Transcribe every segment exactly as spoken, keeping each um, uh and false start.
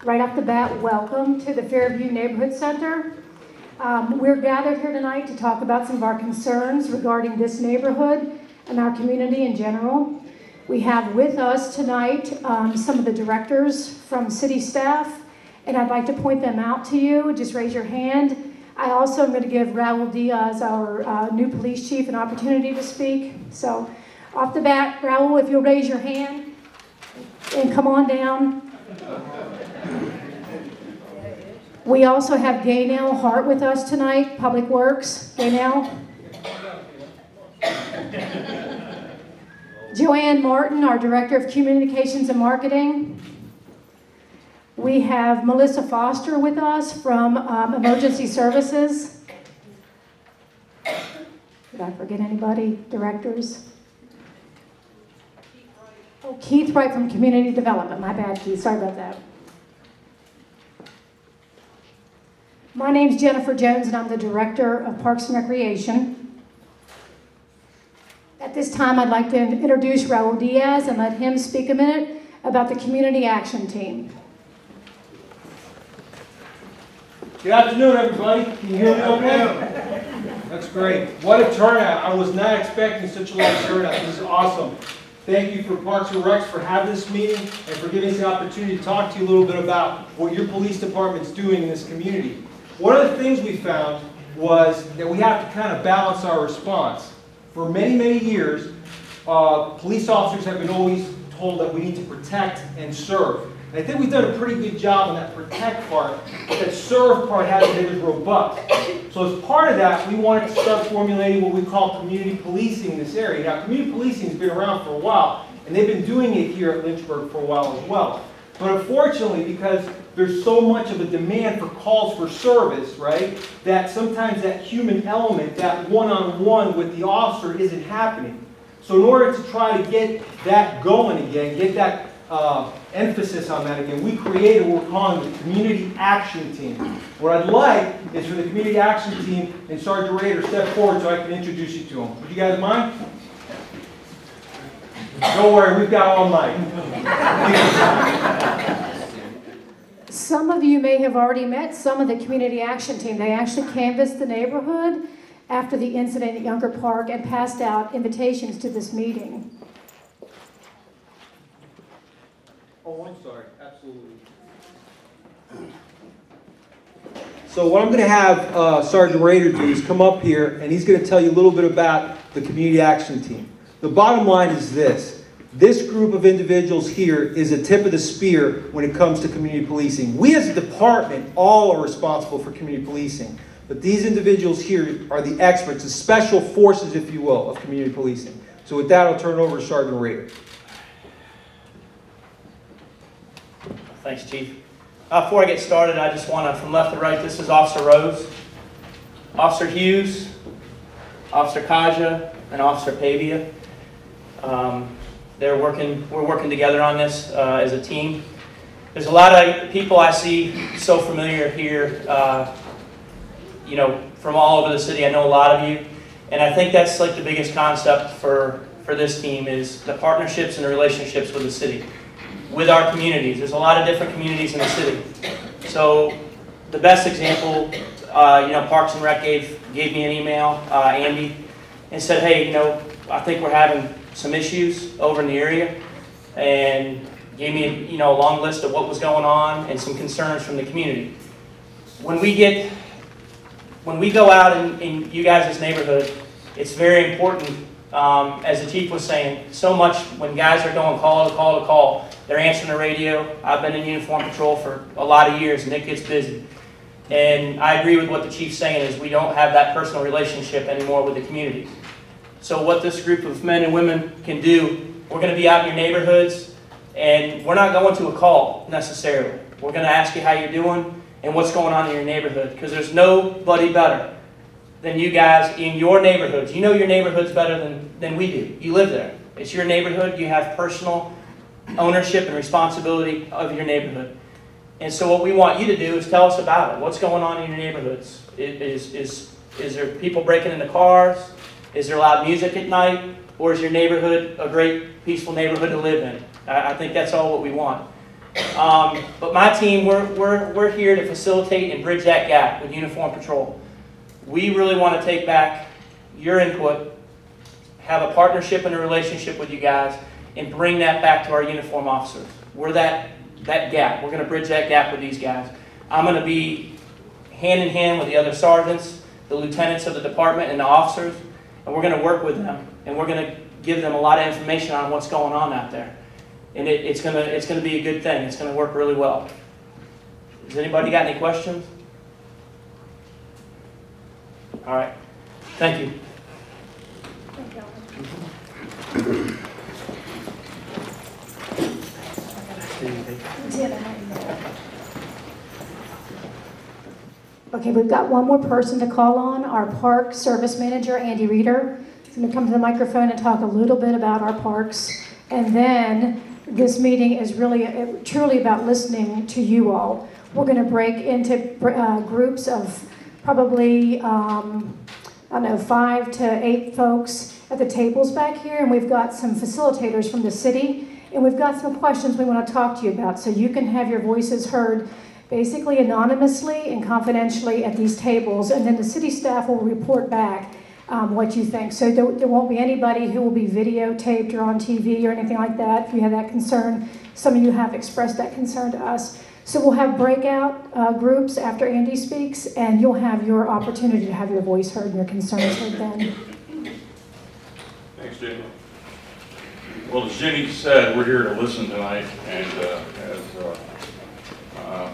Right off the bat, welcome to the Fairview Neighborhood Center. Um, we're gathered here tonight to talk about some of our concerns regarding this neighborhood and our community in general. We have with us tonight um, some of the directors from city staff, and I'd like to point them out to you. Just raise your hand. I also am going to give Raul Diaz, our uh, new police chief, an opportunity to speak. So off the bat, Raul, if you'll raise your hand and come on down. We also have Gaynell Hart with us tonight, Public Works. Gaynell. Joanne Martin, our Director of Communications and Marketing. We have Melissa Foster with us from um, Emergency Services. Did I forget anybody? Directors? Oh, Keith Wright from Community Development. My bad, Keith. Sorry about that. My name's Jennifer Jones, and I'm the Director of Parks and Recreation. At this time, I'd like to introduce Raul Diaz and let him speak a minute about the Community Action Team. Good afternoon, everybody. Can you hear me okay? That's great. What a turnout. I was not expecting such a large turnout. This is awesome. Thank you for Parks and Recs for having this meeting and for giving us the opportunity to talk to you a little bit about what your police department's doing in this community. One of the things we found was that we have to kind of balance our response. For many, many years, uh, police officers have been always told that we need to protect and serve. And I think we've done a pretty good job on that protect part, but that serve part hasn't been as robust. So as part of that, we wanted to start formulating what we call community policing in this area. Now, community policing has been around for a while, and they've been doing it here at Lynchburg for a while as well. But unfortunately, because there's so much of a demand for calls for service, right, that sometimes that human element, that one-on-one with the officer isn't happening. So in order to try to get that going again, get that uh, emphasis on that again, we created what we're calling the Community Action Team. What I'd like is for the Community Action Team and Sergeant Rader step forward so I can introduce you to them. Would you guys mind? Don't worry, we've got all night. Some of you may have already met some of the Community Action Team. They actually canvassed the neighborhood after the incident at Younger Park and passed out invitations to this meeting. Oh, I'm sorry. Absolutely. So what I'm going to have uh, Sergeant Rader do is come up here, and he's going to tell you a little bit about the Community Action Team. The bottom line is this. This group of individuals here is a tip of the spear when it comes to community policing. We as a department all are responsible for community policing, but these individuals here are the experts, the special forces, if you will, of community policing. So with that, I'll turn it over to Sergeant Rader. Thanks, Chief. Uh, before I get started, I just want to, from left to right, this is Officer Rose, Officer Hughes, Officer Kaja, and Officer Pavia. Um, they're working, we're working together on this uh, as a team. There's a lot of people I see so familiar here, uh, you know, from all over the city. I know a lot of you, and I think that's like the biggest concept for, for this team is the partnerships and the relationships with the city, with our communities. There's a lot of different communities in the city. So the best example, uh, you know, Parks and Rec gave, gave me an email, uh, Andy, and said, hey, you know, I think we're having some issues over in the area, and gave me, you know, a long list of what was going on and some concerns from the community. When we get, when we go out in, in you guys' neighborhood, it's very important, um, as the chief was saying, so much when guys are going call to call to call, they're answering the radio. I've been in uniform patrol for a lot of years, and it gets busy. And I agree with what the chief's saying is we don't have that personal relationship anymore with the community. So what this group of men and women can do, we're going to be out in your neighborhoods, and we're not going to a call necessarily. We're going to ask you how you're doing and what's going on in your neighborhood, because there's nobody better than you guys in your neighborhoods. You know your neighborhoods better than, than we do. You live there. It's your neighborhood. You have personal ownership and responsibility of your neighborhood. And so what we want you to do is tell us about it. What's going on in your neighborhoods? Is, is, is there people breaking into cars? Is there loud music at night? Or is your neighborhood a great, peaceful neighborhood to live in? I, I think that's all what we want. Um, but my team, we're, we're, we're here to facilitate and bridge that gap with uniform patrol. We really want to take back your input, have a partnership and a relationship with you guys, and bring that back to our uniform officers. We're that, that gap. We're going to bridge that gap with these guys. I'm going to be hand in hand with the other sergeants, the lieutenants of the department, and the officers, and we're going to work with them, and we're going to give them a lot of information on what's going on out there. And it, it's going to it's going to be a good thing. It's going to work really well. Has anybody got any questions? All right. Thank you. Okay, we've got one more person to call on, our park service manager, Andy Reeder. He's going to come to the microphone and talk a little bit about our parks. And then this meeting is really, uh, truly about listening to you all. We're going to break into uh, groups of probably, um, I don't know, five to eight folks at the tables back here. And we've got some facilitators from the city. And we've got some questions we want to talk to you about. So you can have your voices heard basically anonymously and confidentially at these tables. And then the city staff will report back Um, what you think. So there, there won't be anybody who will be videotaped or on T V or anything like that if you have that concern. Some of you have expressed that concern to us. So we'll have breakout uh, groups after Andy speaks, and you'll have your opportunity to have your voice heard and your concerns heard then. Thanks, Jenny. Well, as Jenny said, we're here to listen tonight, and uh, as uh, uh,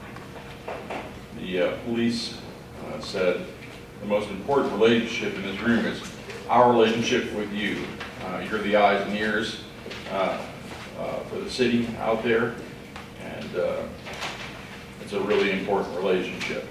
the uh, police uh, said, the most important relationship in this room is our relationship with you. Uh, you're the eyes and ears uh, uh, for the city out there, and uh, it's a really important relationship.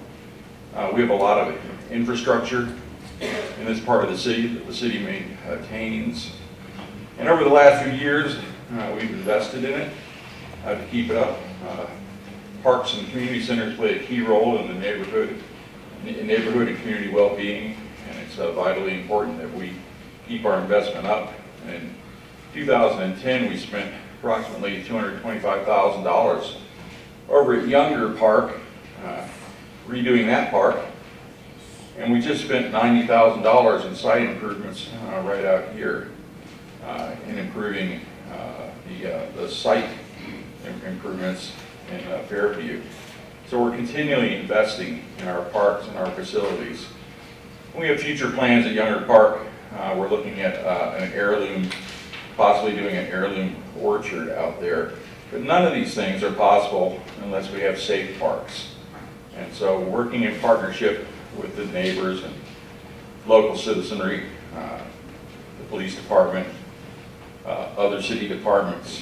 Uh, we have a lot of infrastructure in this part of the city that the city maintains, and over the last few years uh, we've invested in it uh, to keep it up. Uh, parks and community centers play a key role in the neighborhood neighborhood and community well-being, and it's uh, vitally important that we keep our investment up. In two thousand ten, we spent approximately two hundred twenty-five thousand dollars over at Younger Park, uh, redoing that park, and we just spent ninety thousand dollars in site improvements uh, right out here uh, in improving uh, the, uh, the site improvements in uh, Fairview. So we're continually investing in our parks and our facilities. We have future plans at Younger Park. Uh, we're looking at uh, an heirloom, possibly doing an heirloom orchard out there. But none of these things are possible unless we have safe parks. And so working in partnership with the neighbors and local citizenry, uh, the police department, uh, other city departments,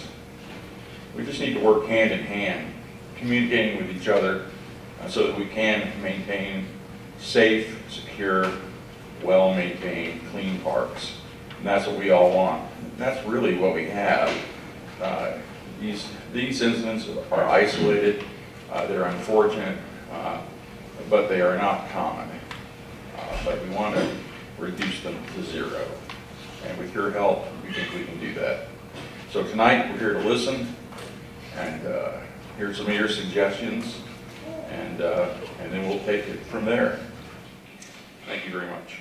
we just need to work hand in hand, communicating with each other uh, so that we can maintain safe, secure, well-maintained, clean parks. And that's what we all want. And that's really what we have. Uh, these, these incidents are isolated, uh, they're unfortunate, uh, but they are not common. Uh, but we want to reduce them to zero. And with your help, we think we can do that. So tonight, we're here to listen and uh, hear some of your suggestions, and, uh, and then we'll take it from there. Thank you very much.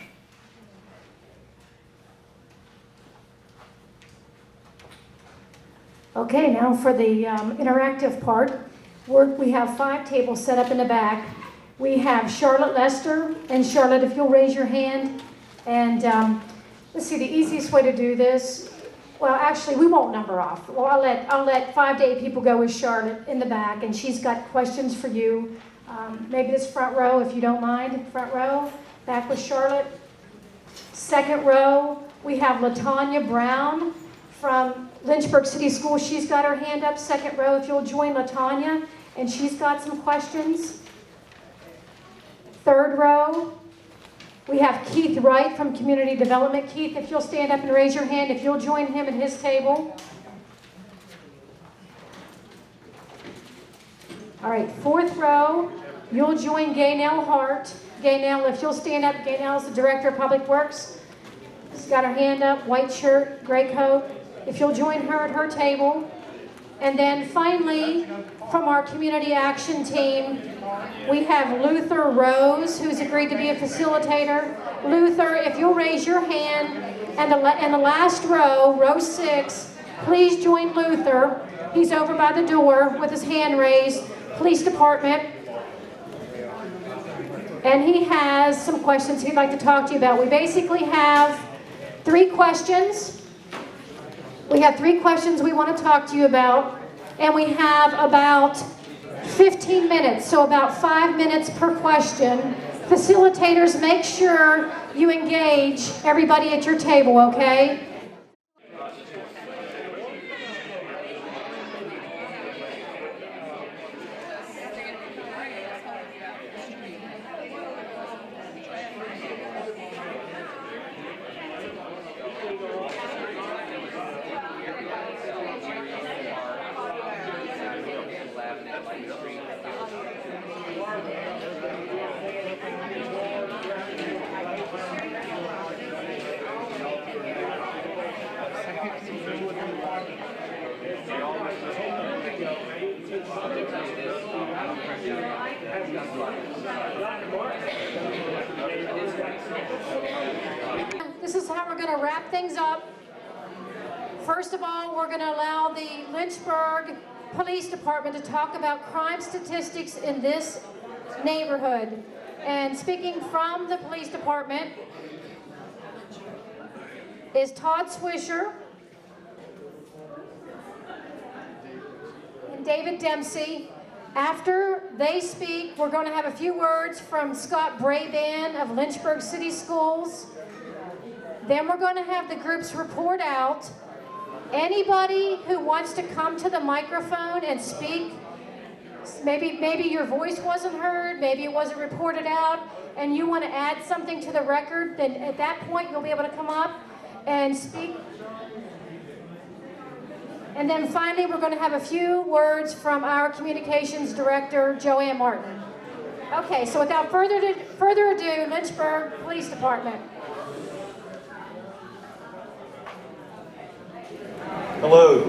Okay, now for the um, interactive part. We're, we have five tables set up in the back. We have Charlotte Lester, and Charlotte, if you'll raise your hand. And um, let's see, the easiest way to do this, well, actually, we won't number off. Well, I'll let, I'll let five to eight people go with Charlotte in the back, and she's got questions for you. Um, maybe this front row, if you don't mind. Front row, back with Charlotte. Second row, we have LaTanya Brown from Lynchburg City Schools. She's got her hand up. Second row, if you'll join LaTanya, and she's got some questions. Third row, we have Keith Wright from Community Development. Keith, if you'll stand up and raise your hand, if you'll join him at his table. All right, fourth row, you'll join Gaynell Hart. Gaynell, if you'll stand up, Gaynell is the Director of Public Works. She's got her hand up, white shirt, gray coat. If you'll join her at her table. And then finally, from our community action team, we have Luther Rose, who's agreed to be a facilitator. Luther, if you'll raise your hand, and the, in the last row, row six, please join Luther. He's over by the door with his hand raised, police department. And he has some questions he'd like to talk to you about. We basically have three questions. We have three questions we want to talk to you about, and we have about fifteen minutes, so about five minutes per question. Facilitators, make sure you engage everybody at your table, okay? This is how we're going to wrap things up. First of all, we're going to allow the Lynchburg Police Department to talk about crime statistics in this neighborhood. And speaking from the police department is Todd Swisher and David Dempsey. After they speak, we're going to have a few words from Scott Braban of Lynchburg City Schools. Then we're going to have the groups report out. Anybody who wants to come to the microphone and speak, maybe, maybe your voice wasn't heard, maybe it wasn't reported out, and you want to add something to the record, then at that point you'll be able to come up and speak. And then finally, we're going to have a few words from our communications director, Joanne Martin. Okay, so without further ado, further ado, Lynchburg Police Department. Hello.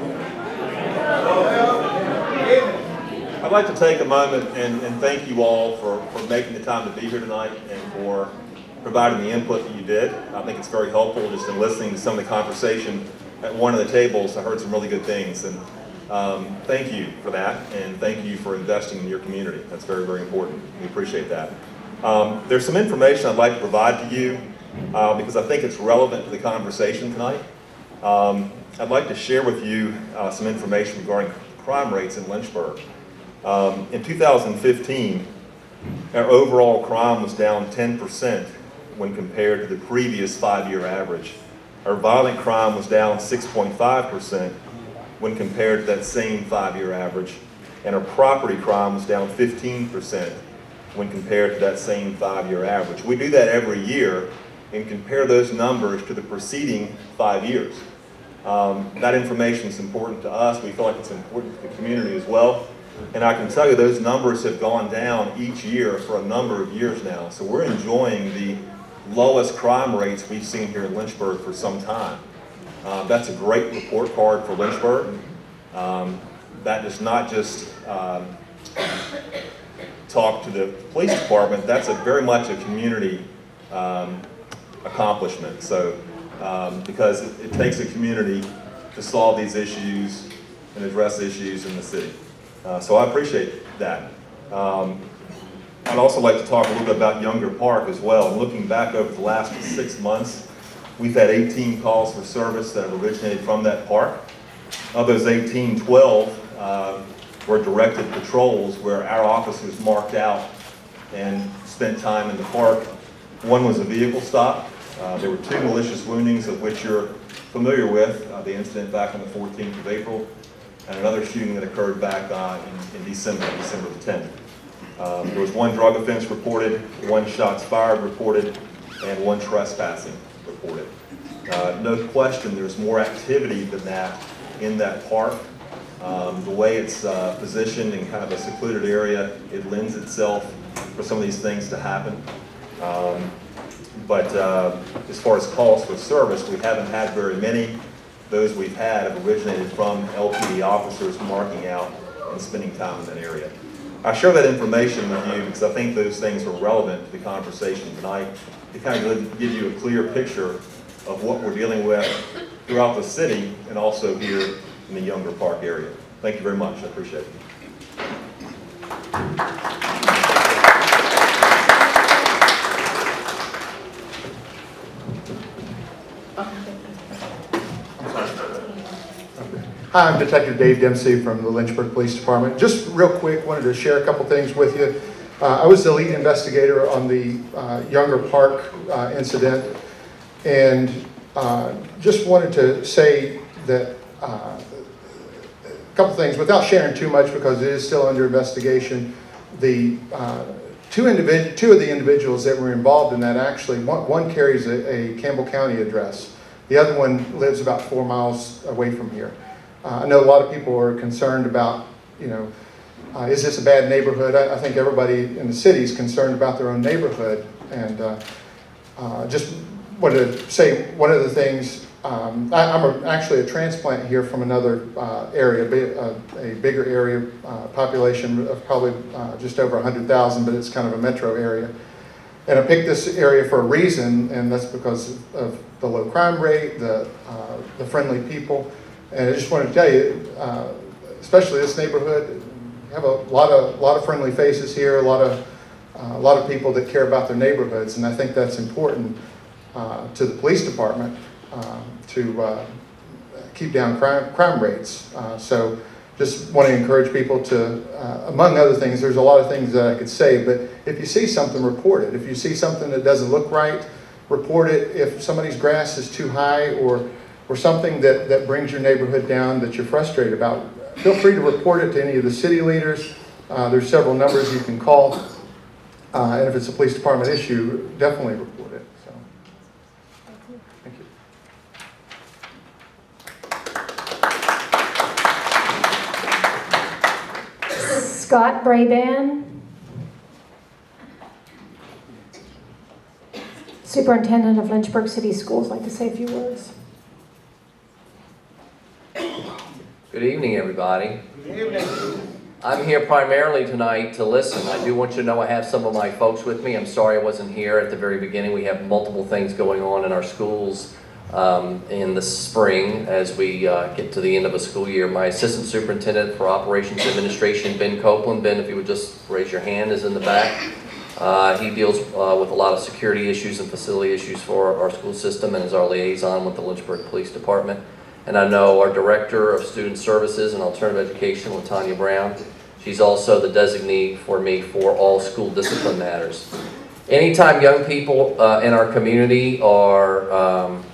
I'd like to take a moment and, and thank you all for, for making the time to be here tonight and for providing the input that you did. I think it's very helpful just in listening to some of the conversation at one of the tables. I heard some really good things, and um, thank you for that, and thank you for investing in your community. That's very, very important. We appreciate that. Um, there's some information I'd like to provide to you uh, because I think it's relevant to the conversation tonight. Um, I'd like to share with you uh, some information regarding crime rates in Lynchburg. Um, in two thousand fifteen, our overall crime was down ten percent when compared to the previous five-year average. Our violent crime was down six point five percent when compared to that same five-year average, and our property crime was down fifteen percent when compared to that same five-year average. We do that every year and compare those numbers to the preceding five years. Um, that information is important to us. We feel like it's important to the community as well. And I can tell you those numbers have gone down each year for a number of years now. So we're enjoying the lowest crime rates we've seen here in Lynchburg for some time. Uh, that's a great report card for Lynchburg. Um, that does not just um, talk to the police department. That's a very much a community um, accomplishment. So. Um, because it, it takes a community to solve these issues and address issues in the city. Uh, so I appreciate that. Um, I'd also like to talk a little bit about Younger Park as well. And looking back over the last six months, we've had eighteen calls for service that have originated from that park. Of those eighteen, twelve uh, were directed patrols where our officers marked out and spent time in the park. One was a vehicle stop. Uh, there were two malicious woundings of which you're familiar with, uh, the incident back on the fourteenth of April, and another shooting that occurred back uh, in, in December, December the tenth. Um, there was one drug offense reported, one shots fired reported, and one trespassing reported. Uh, no question there's more activity than that in that park. Um, the way it's uh, positioned in kind of a secluded area, it lends itself for some of these things to happen. Um, But uh, as far as calls for service, we haven't had very many. those we've had have originated from L P D officers marking out and spending time in that area. I share that information with you because I think those things are relevant to the conversation tonight to kind of give you a clear picture of what we're dealing with throughout the city and also here in the Younger Park area. Thank you very much. I appreciate it. Hi, I'm Detective Dave Dempsey from the Lynchburg Police Department. Just real quick, wanted to share a couple things with you. Uh, I was the lead investigator on the uh, Younger Park uh, incident, and uh, just wanted to say that uh, a couple things, without sharing too much because it is still under investigation. The uh, two, individ two of the individuals that were involved in that actually, one, one carries a, a Campbell County address. The other one lives about four miles away from here. Uh, I know a lot of people are concerned about, you know, uh, is this a bad neighborhood? I, I think everybody in the city is concerned about their own neighborhood. And uh, uh, just wanted to say one of the things, um, I, I'm a, actually a transplant here from another uh, area, a, a bigger area, uh, population of probably uh, just over one hundred thousand, but it's kind of a metro area. And I picked this area for a reason, and that's because of, of the low crime rate, the, uh, the friendly people. And I just wanted to tell you, uh, especially this neighborhood, we have a lot of lot of friendly faces here, a lot of uh, a lot of people that care about their neighborhoods, and I think that's important uh, to the police department uh, to uh, keep down crime crime rates. Uh, so, just want to encourage people to, uh, among other things, there's a lot of things that I could say, but if you see something, report it. If you see something that doesn't look right, report it. If somebody's grass is too high or or something that, that brings your neighborhood down that you're frustrated about, feel free to report it to any of the city leaders. Uh, there's several numbers you can call. Uh, and if it's a police department issue, definitely report it. So, thank you. Scott Braban, Superintendent of Lynchburg City Schools, like to say a few words. Good evening, everybody. Good evening. I'm here primarily tonight to listen. I do want you to know I have some of my folks with me. I'm sorry I wasn't here at the very beginning. We have multiple things going on in our schools um, in the spring as we uh, get to the end of a school year. My Assistant Superintendent for Operations Administration, Ben Copeland. Ben, if you would just raise your hand, is in the back. Uh, he deals uh, with a lot of security issues and facility issues for our school system and is our liaison with the Lynchburg Police Department. And I know our Director of Student Services and Alternative Education, LaTanya Brown. She's also the designee for me for all school discipline matters. Anytime young people uh, in our community are, um,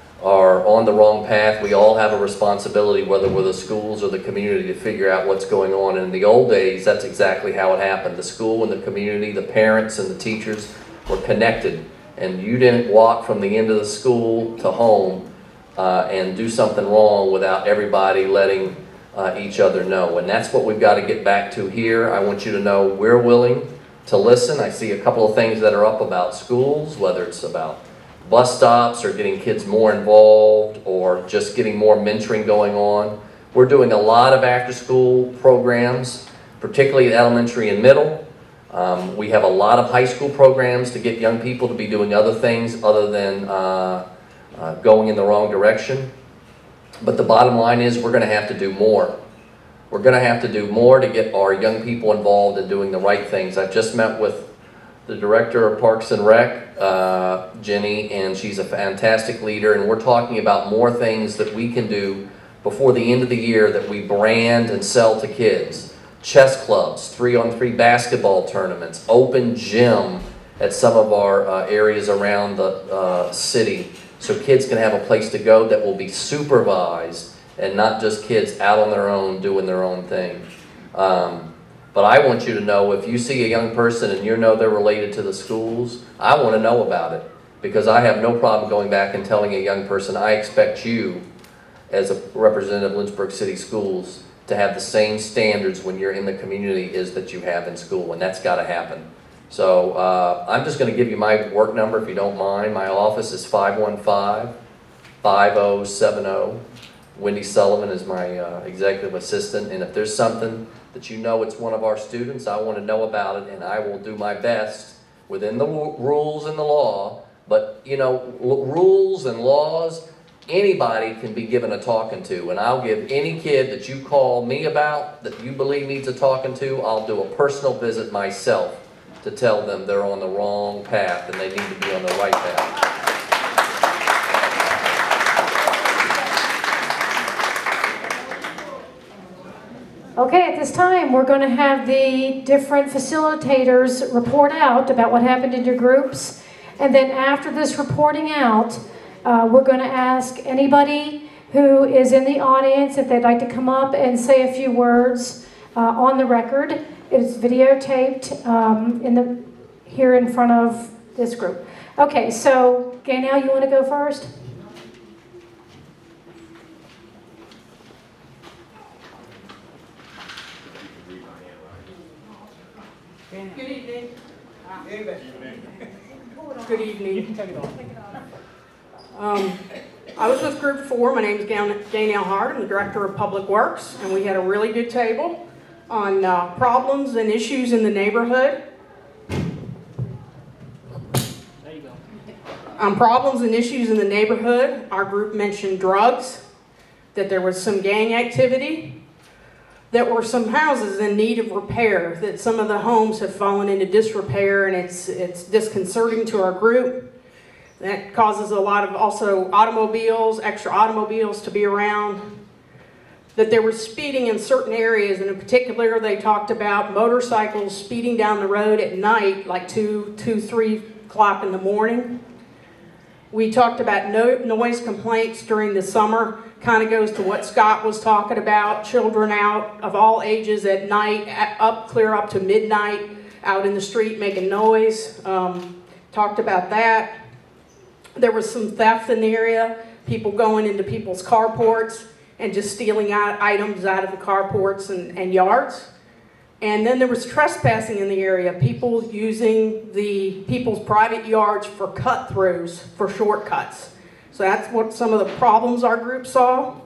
are on the wrong path, we all have a responsibility, whether we're the schools or the community, to figure out what's going on. And in the old days, that's exactly how it happened. The school and the community, the parents and the teachers were connected. And you didn't walk from the end of the school to home Uh, and do something wrong without everybody letting uh, each other know. And that's what we've got to get back to here. I want you to know we're willing to listen. I see a couple of things that are up about schools, whether it's about bus stops or getting kids more involved or just getting more mentoring going on. We're doing a lot of after-school programs, particularly at elementary and middle. Um, we have a lot of high school programs to get young people to be doing other things other than uh, Uh, going in the wrong direction. But the bottom line is we're going to have to do more. We're going to have to do more to get our young people involved in doing the right things. I've just met with the Director of Parks and Rec, uh, Jenny, and she's a fantastic leader, and we're talking about more things that we can do before the end of the year that we brand and sell to kids. Chess clubs, three-on-three basketball tournaments, open gym at some of our uh, areas around the uh, city. So kids can have a place to go that will be supervised and not just kids out on their own doing their own thing. Um, but I want you to know, if you see a young person and you know they're related to the schools, I want to know about it. Because I have no problem going back and telling a young person, I expect you, as a representative of Lynchburg City Schools, to have the same standards when you're in the community as that you have in school, and that's got to happen. So uh, I'm just going to give you my work number if you don't mind. My office is five one five, five oh seven oh. Wendy Sullivan is my uh, executive assistant, and if there's something that you know it's one of our students, I want to know about it, and I will do my best within the rules and the law. But, you know, rules and laws, anybody can be given a talking to, and I'll give any kid that you call me about that you believe needs a talking to, I'll do a personal visit myself to tell them they're on the wrong path and they need to be on the right path. Okay, at this time, we're going to have the different facilitators report out about what happened in your groups. And then after this reporting out, uh, we're going to ask anybody who is in the audience if they'd like to come up and say a few words uh, on the record. It's videotaped um, in the, here in front of this group. Okay, so Gaynell, you want to go first? Good evening. Good evening. You can take it off. Um, I was with Group Four. My name is Gaynell Hart. I'm the Director of Public Works, and we had a really good table on uh, problems and issues in the neighborhood. There you go. On problems and issues in the neighborhood, our group mentioned drugs, that there was some gang activity, that were some houses in need of repair, that some of the homes have fallen into disrepair, and it's, it's disconcerting to our group. That causes a lot of also automobiles, extra automobiles to be around. That there was speeding in certain areas, and in particular they talked about motorcycles speeding down the road at night, like two, two, three o'clock in the morning. We talked about no, noise complaints during the summer. Kind of goes to what Scott was talking about, children out of all ages at night, at, up clear up to midnight, out in the street making noise. Um, talked about that. There was some theft in the area, people going into people's carports and just stealing out items out of the carports and, and yards. And then there was trespassing in the area, people using the people's private yards for cut-throughs, for shortcuts. So that's what some of the problems our group saw.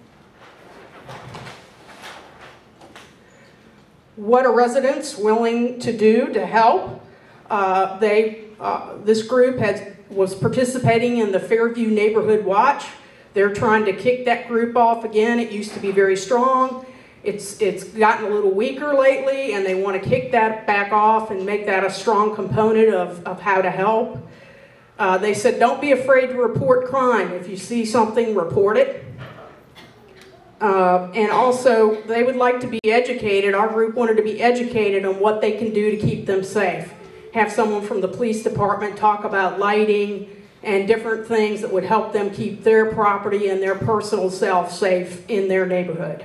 What are residents willing to do to help? Uh, they, uh, this group has, was participating in the Fairview Neighborhood Watch. They're trying to kick that group off again. It used to be very strong. It's, it's gotten a little weaker lately, and they want to kick that back off and make that a strong component of, of how to help. Uh, they said, don't be afraid to report crime. If you see something, report it. Uh, and also, they would like to be educated. Our group wanted to be educated on what they can do to keep them safe. Have someone from the police department talk about lighting and different things that would help them keep their property and their personal self safe in their neighborhood.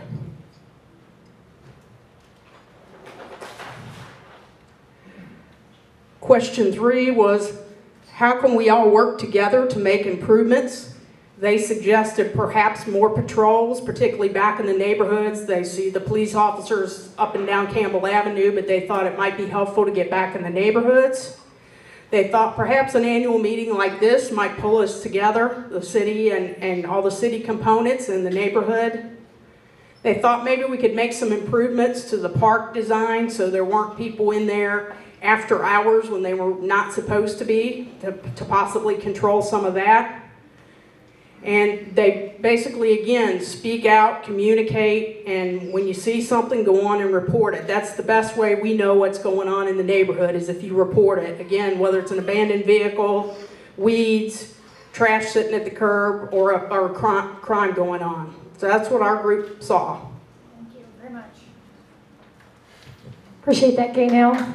Question three was, how can we all work together to make improvements? They suggested perhaps more patrols, particularly back in the neighborhoods. They see the police officers up and down Campbell Avenue, but they thought it might be helpful to get back in the neighborhoods. They thought perhaps an annual meeting like this might pull us together, the city and, and all the city components in the neighborhood. They thought maybe we could make some improvements to the park design so there weren't people in there after hours when they were not supposed to be, to, to possibly control some of that. And they basically, again, speak out, communicate, and when you see something, go on and report it. That's the best way we know what's going on in the neighborhood, is if you report it. Again, whether it's an abandoned vehicle, weeds, trash sitting at the curb, or a, or a crime, crime going on. So that's what our group saw. Thank you very much. Appreciate that, Gaynell.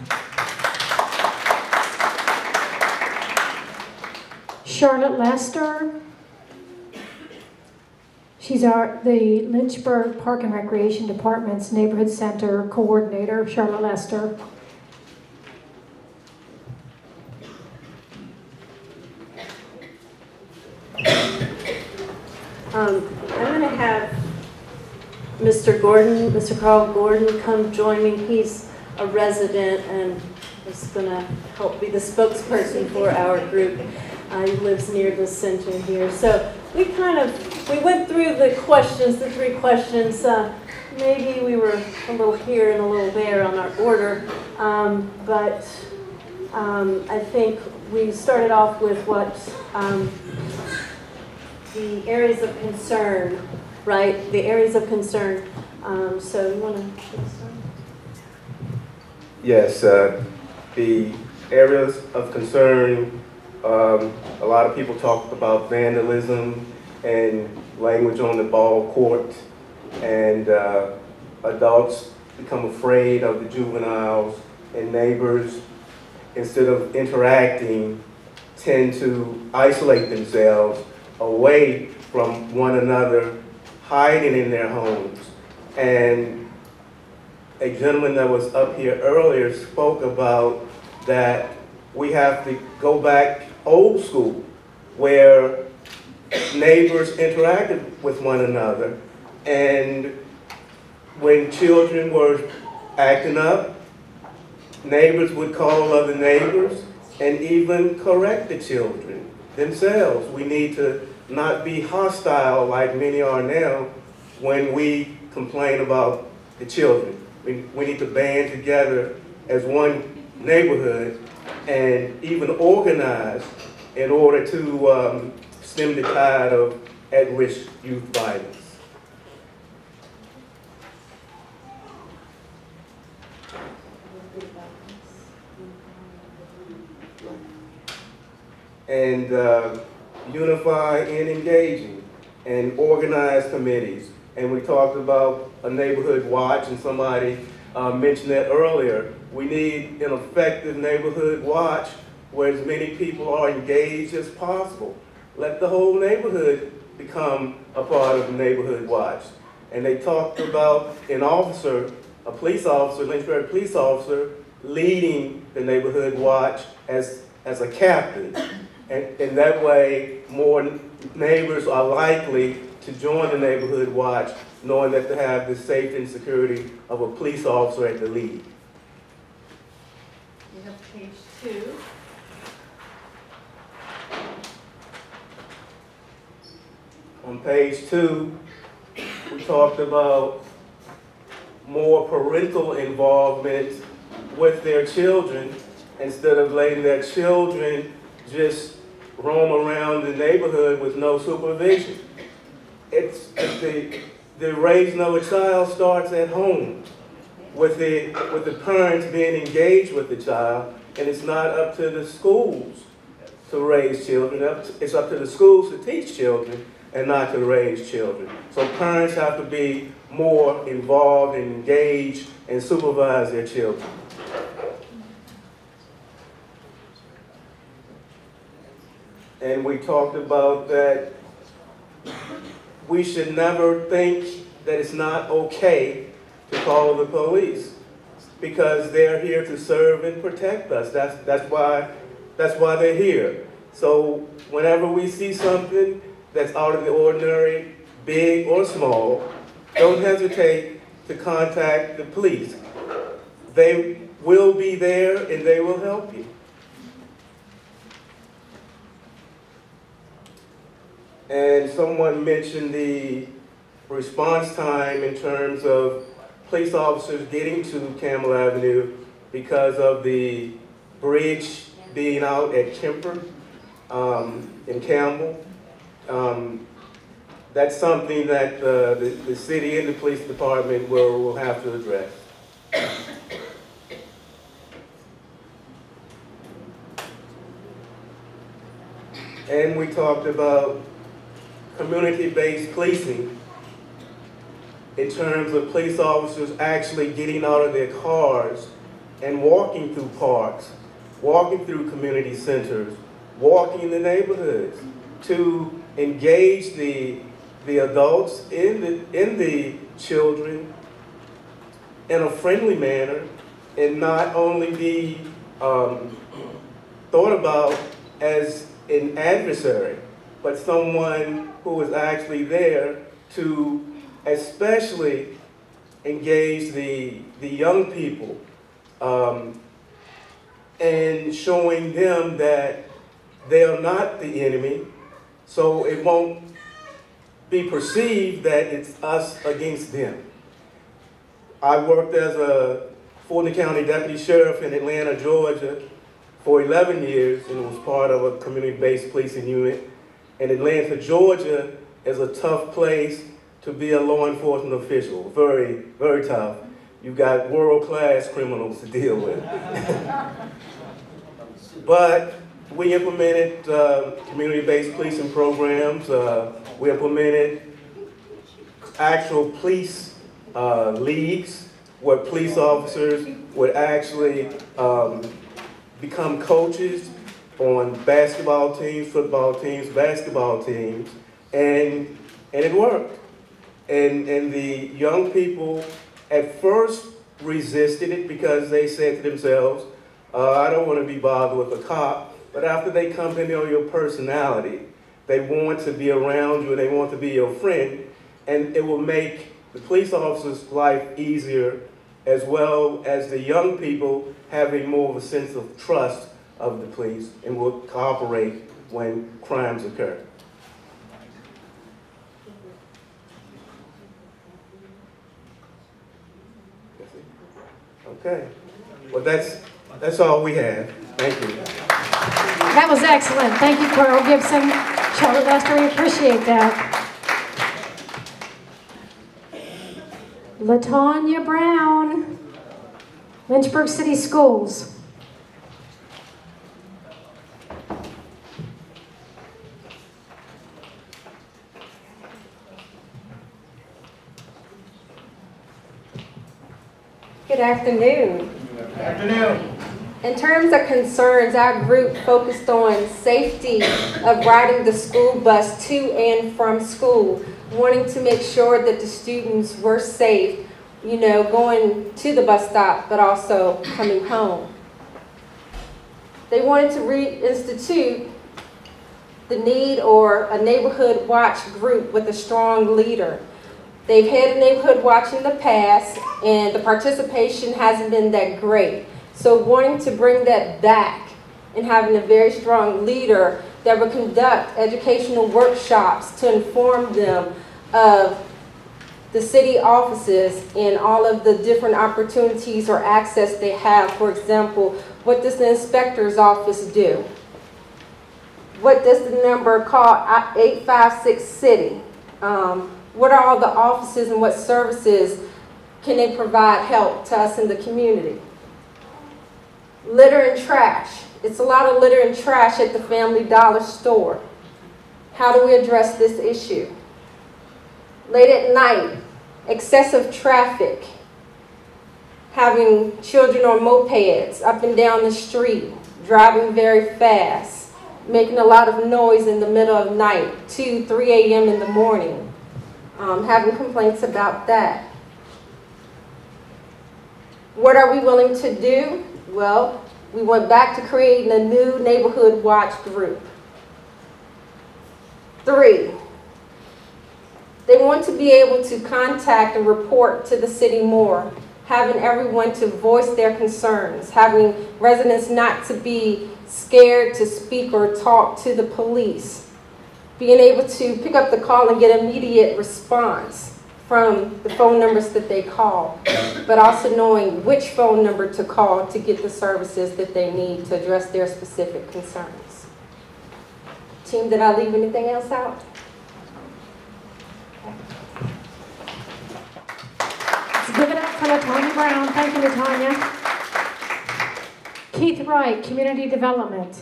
Charlotte Lester. She's our, the Lynchburg Park and Recreation Department's Neighborhood Center Coordinator, Charlotte Lester. Um, I'm going to have Mister Gordon, Mister Carl Gordon, come join me. He's a resident and is going to help be the spokesperson for our group. Uh, he lives near the center here. So we kind of, we went through the questions, the three questions. Uh, maybe we were a little here and a little there on our order, um, but um, I think we started off with what um, the areas of concern, right? The areas of concern. Um, so you want to get started? Yes, uh, the areas of concern, um, a lot of people talk about vandalism and language on the ball court, and uh, adults become afraid of the juveniles, and neighbors, instead of interacting, tend to isolate themselves away from one another, hiding in their homes. And a gentleman that was up here earlier spoke about that we have to go back old school, where neighbors interacted with one another, and when children were acting up, neighbors would call other neighbors and even correct the children themselves. We need to not be hostile like many are now when we complain about the children. We, we need to band together as one neighborhood and even organize in order to um, stem the tide of at-risk youth violence. And uh, unify in engaging and organize committees. And we talked about a neighborhood watch, and somebody uh, mentioned that earlier. We need an effective neighborhood watch where as many people are engaged as possible. Let the whole neighborhood become a part of the neighborhood watch. And they talked about an officer, a police officer, Lynchburg police officer, leading the neighborhood watch as, as a captain. And, and that way, more neighbors are likely to join the neighborhood watch, knowing that they have the safety and security of a police officer at the lead. You have page two. On page two, we talked about more parental involvement with their children instead of letting their children just roam around the neighborhood with no supervision. It's the, the raise no child starts at home with the, with the parents being engaged with the child, and it's not up to the schools to raise children. It's up to the schools to teach children and not to raise children. So parents have to be more involved and engaged and supervise their children. And we talked about that we should never think that it's not okay to call the police, because they're here to serve and protect us. That's, that's, why, that's why they're here. So whenever we see something that's out of the ordinary, big or small, don't hesitate to contact the police. They will be there and they will help you. And someone mentioned the response time in terms of police officers getting to Campbell Avenue because of the bridge being out at Kemper um, in Campbell. Um, that's something that uh, the, the city and the police department will, will have to address. And we talked about community-based policing in terms of police officers actually getting out of their cars and walking through parks, walking through community centers, walking in the neighborhoods to engage the, the adults in the, in the children in a friendly manner and not only be um, thought about as an adversary, but someone who is actually there to especially engage the, the young people um, and showing them that they are not the enemy, so it won't be perceived that it's us against them. I worked as a Fulton County Deputy Sheriff in Atlanta, Georgia for eleven years and was part of a community-based policing unit. And Atlanta, Georgia is a tough place to be a law enforcement official. Very, very tough. You've got world-class criminals to deal with. But we implemented uh, community-based policing programs. Uh, we implemented actual police uh, leagues where police officers would actually um, become coaches on basketball teams, football teams, basketball teams, and, and it worked. And, and the young people at first resisted it because they said to themselves, uh, I don't want to be bothered with a cop. But after they come to know your personality, they want to be around you and they want to be your friend, and it will make the police officer's life easier, as well as the young people having more of a sense of trust of the police and will cooperate when crimes occur. Okay, well that's, that's all we have. Thank you. That was excellent. Thank you, Colonel Gibson. Charlotte Lester, we appreciate that. LaTanya Brown, Lynchburg City Schools. Good afternoon. Good afternoon. In terms of concerns, our group focused on safety of riding the school bus to and from school, wanting to make sure that the students were safe, you know, going to the bus stop, but also coming home. They wanted to reinstitute the need or a neighborhood watch group with a strong leader. They've had a neighborhood watch in the past, and the participation hasn't been that great. So wanting to bring that back and having a very strong leader that would conduct educational workshops to inform them of the city offices and all of the different opportunities or access they have. For example, what does the inspector's office do? What does the number call eight five six city? Um, what are all the offices and what services can they provide help to us in the community? Litter and trash. It's a lot of litter and trash at the Family Dollar store. How do we address this issue? Late at night, excessive traffic, having children on mopeds up and down the street, driving very fast, making a lot of noise in the middle of night, two, three A M in the morning, um, having complaints about that. What are we willing to do? Well, we went back to creating a new neighborhood watch group. Three, they want to be able to contact and report to the city more, having everyone to voice their concerns, having residents not to be scared to speak or talk to the police, being able to pick up the call and get immediate response from the phone numbers that they call, but also knowing which phone number to call to get the services that they need to address their specific concerns. Team, did I leave anything else out? Let's give it up for LaTanya Brown. Thank you, LaTanya. Keith Wright, Community Development.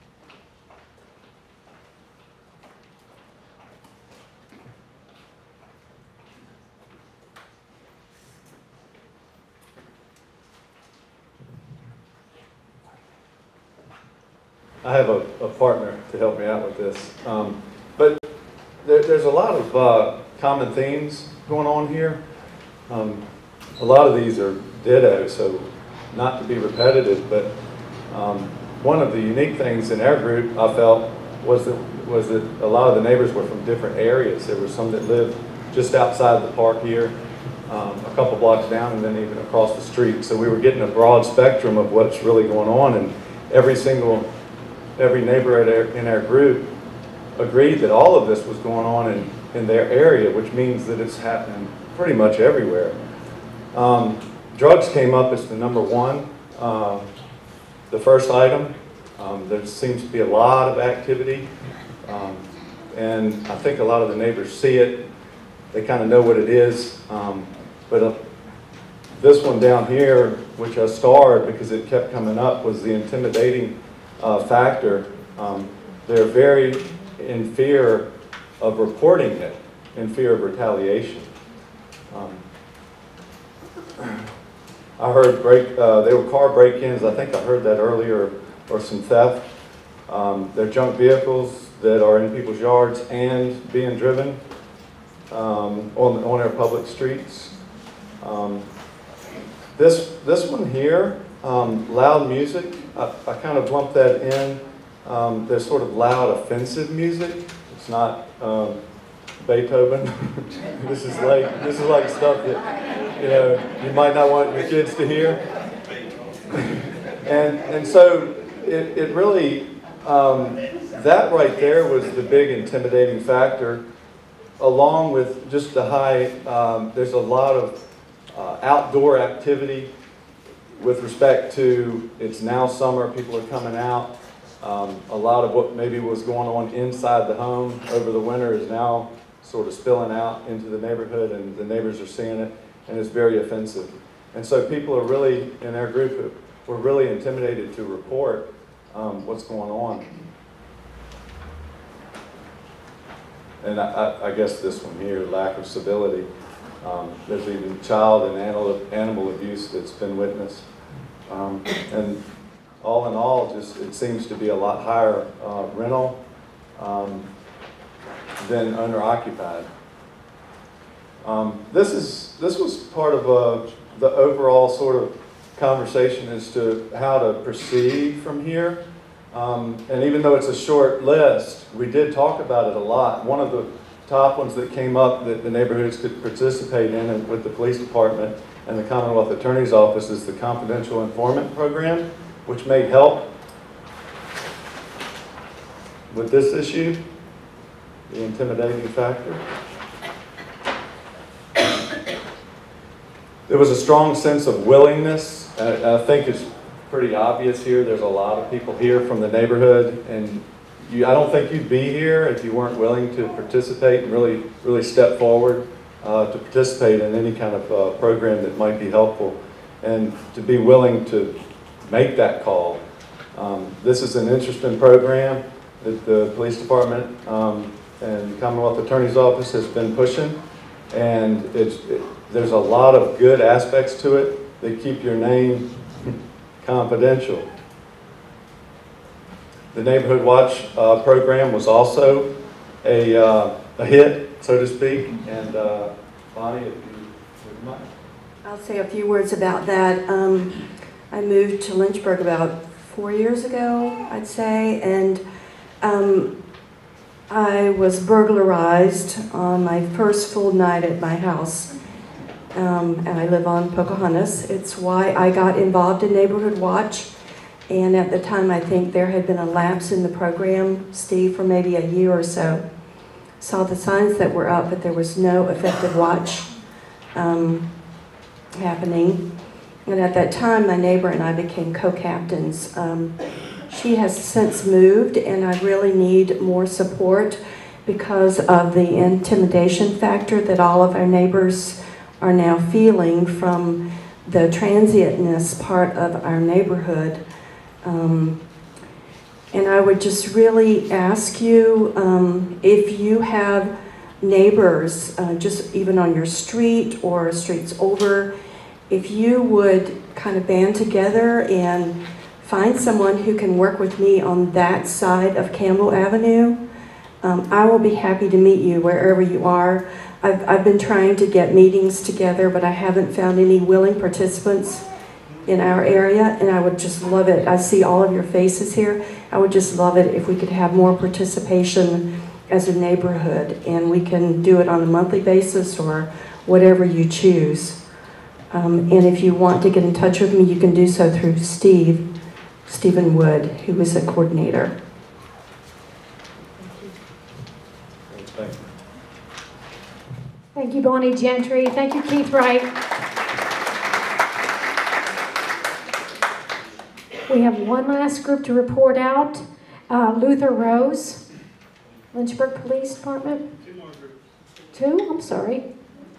I have a, a partner to help me out with this. Um, but there, there's a lot of uh, common themes going on here. Um, a lot of these are ditto, so not to be repetitive, but um, one of the unique things in our group, I felt, was that, was that a lot of the neighbors were from different areas. There were some that lived just outside the park here, um, a couple blocks down, and then even across the street. So we were getting a broad spectrum of what's really going on, and every single every neighbor at our, in our group agreed that all of this was going on in, in their area, which means that it's happening pretty much everywhere. Um, drugs came up as the number one, uh, the first item. Um, there seems to be a lot of activity, um, and I think a lot of the neighbors see it. They kind of know what it is, um, but uh, this one down here, which I starred because it kept coming up, was the intimidating uh, factor. Um, they're very in fear of reporting it, in fear of retaliation. Um, I heard break, uh, they were car break-ins, I think I heard that earlier, or some theft. Um, they're junk vehicles that are in people's yards and being driven um, on, on our public streets. Um, this, this one here, um, loud music, I, I kind of lumped that in. Um, there's sort of loud, offensive music. It's not um, Beethoven. this is like this is like stuff that you know you might not want your kids to hear. and and so it it really um, that right there was the big intimidating factor, along with just the high. Um, there's a lot of uh, outdoor activity with respect to it's now summer. People are coming out. Um, a lot of what maybe was going on inside the home over the winter is now sort of spilling out into the neighborhood, and the neighbors are seeing it, and it's very offensive. And so people are really, in our group, we're really intimidated to report um, what's going on. And I, I guess this one here, lack of civility. Um, there's even child and animal, animal abuse that's been witnessed. Um, and all in all, just it seems to be a lot higher uh, rental um, than owner-occupied. Um, this is this was part of uh, the overall sort of conversation as to how to proceed from here. Um, and even though it's a short list, we did talk about it a lot. One of the top ones that came up that the neighborhoods could participate in and with the police department and the Commonwealth Attorney's Office is the confidential informant program, which may help with this issue, the intimidating factor. There was a strong sense of willingness. I, I think it's pretty obvious here. There's a lot of people here from the neighborhood, and you, I don't think you'd be here if you weren't willing to participate and really, really step forward uh, to participate in any kind of uh, program that might be helpful, and to be willing to make that call. Um, this is an interesting program that the police department um, and Commonwealth Attorney's Office has been pushing, and it's, it, there's a lot of good aspects to it that keep your name confidential. The Neighborhood Watch uh, program was also a, uh, a hit, so to speak, and uh, Bonnie, if you would mind. I'll say a few words about that. Um, I moved to Lynchburg about four years ago, I'd say, and um, I was burglarized on my first full night at my house. Um, and I live on Pocahontas. It's why I got involved in Neighborhood Watch. And at the time, I think there had been a lapse in the program, Steve, for maybe a year or so. Saw the signs that were up, but there was no effective watch um, happening. And at that time, my neighbor and I became co-captains. Um, she has since moved, and I really need more support because of the intimidation factor that all of our neighbors are now feeling from the transientness part of our neighborhood. Um, and I would just really ask you um, if you have neighbors, uh, just even on your street or streets over, if you would kind of band together and find someone who can work with me on that side of Campbell Avenue, um, I will be happy to meet you wherever you are. I've, I've been trying to get meetings together, but I haven't found any willing participants in our area, and I would just love it. I see all of your faces here. I would just love it if we could have more participation as a neighborhood, and we can do it on a monthly basis or whatever you choose. Um, and if you want to get in touch with me, you can do so through Steve, Stephen Wood, who is a coordinator. Thank you. Thank you, Bonnie Gentry. Thank you, Keith Wright. We have one last group to report out. Uh, Luther Rose, Lynchburg Police Department. Two more groups. Two? I'm sorry.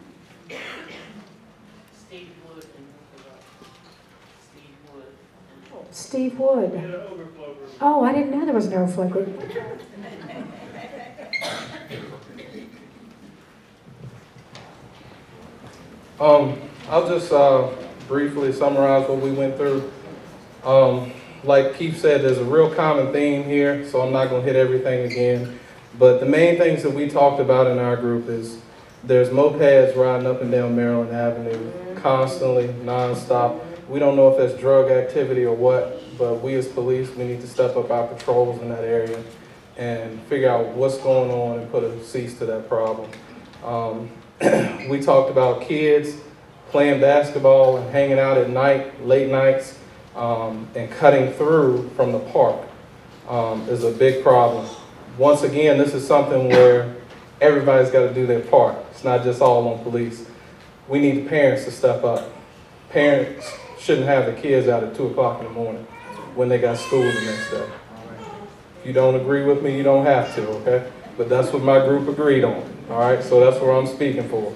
Steve Wood and Steve Wood. Steve Wood. Oh, I didn't know there was an overflow group. Um, I'll just uh, briefly summarize what we went through. Um, like Keith said, there's a real common theme here, so I'm not going to hit everything again. But the main things that we talked about in our group is there's mopeds riding up and down Maryland Avenue constantly, nonstop. We don't know if that's drug activity or what, but we as police, we need to step up our patrols in that area and figure out what's going on and put a cease to that problem. Um, we talked about kids playing basketball and hanging out at night, late nights, um, and cutting through from the park um, is a big problem. Once again, this is something where everybody's got to do their part. It's not just all on police. We need the parents to step up. Parents shouldn't have the kids out at two o'clock in the morning when they got school the next day. If you don't agree with me, you don't have to, okay? But that's what my group agreed on, all right? So that's what I'm speaking for.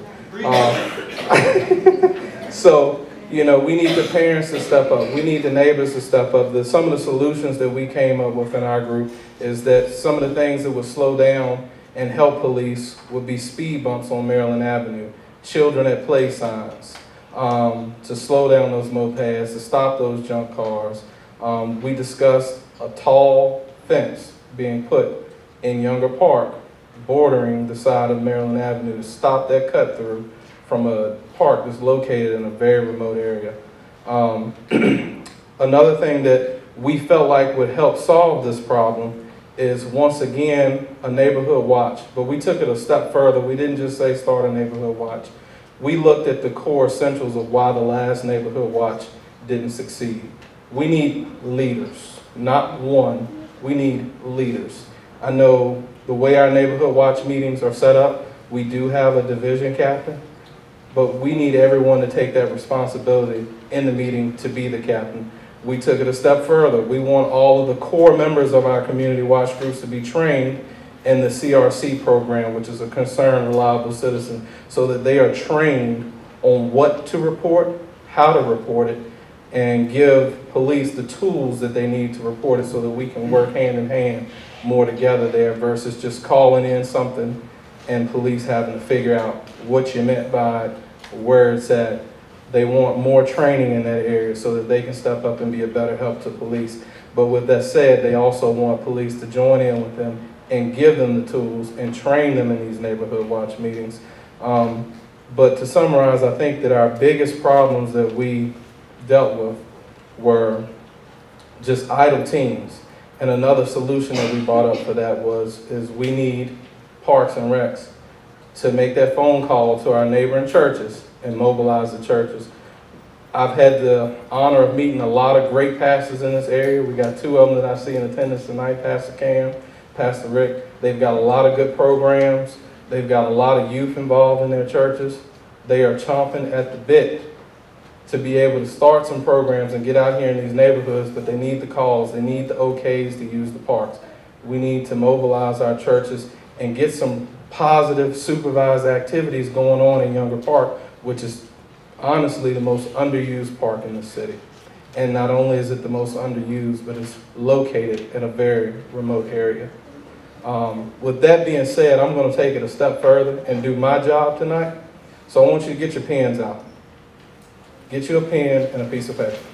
Um, so, you know, we need the parents to step up. We need the neighbors to step up. The, some of the solutions that we came up with in our group is that some of the things that would slow down and help police would be speed bumps on Maryland Avenue, children at play signs, um, to slow down those mopeds, to stop those junk cars. Um, we discussed a tall fence being put in Younger Park, bordering the side of Maryland Avenue to stop that cut through from a park that's located in a very remote area. Um, another thing that we felt like would help solve this problem is, once again, a neighborhood watch. But we took it a step further. We didn't just say start a neighborhood watch. We looked at the core essentials of why the last neighborhood watch didn't succeed. We need leaders, not one. We need leaders. I know the way our neighborhood watch meetings are set up, we do have a division captain, but we need everyone to take that responsibility in the meeting to be the captain. We took it a step further. We want all of the core members of our community watch groups to be trained in the C R C program, which is a concerned, reliable citizen, so that they are trained on what to report, how to report it, and give police the tools that they need to report it so that we can work hand in hand more together there versus just calling in something and police having to figure out what you meant by it, where it's at. They want more training in that area so that they can step up and be a better help to police. But with that said, they also want police to join in with them and give them the tools and train them in these neighborhood watch meetings. Um, but to summarize, I think that our biggest problems that we dealt with were just idle teams. And another solution that we brought up for that was, is we need Parks and Recs to make that phone call to our neighboring churches and mobilize the churches. I've had the honor of meeting a lot of great pastors in this area. We got two of them that I see in attendance tonight, Pastor Cam, Pastor Rick. They've got a lot of good programs. They've got a lot of youth involved in their churches. They are chomping at the bit to be able to start some programs and get out here in these neighborhoods, but they need the calls, they need the okays to use the parks. We need to mobilize our churches and get some positive supervised activities going on in Younger Park, which is honestly the most underused park in the city. And not only is it the most underused, but it's located in a very remote area. Um, with that being said, I'm going to take it a step further and do my job tonight. So I want you to get your pens out. Get you a pen and a piece of paper.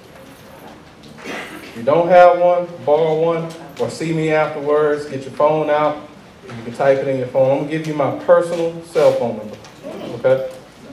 If you don't have one, borrow one, or see me afterwards, get your phone out. You can type it in your phone. I'm going to give you my personal cell phone number, okay?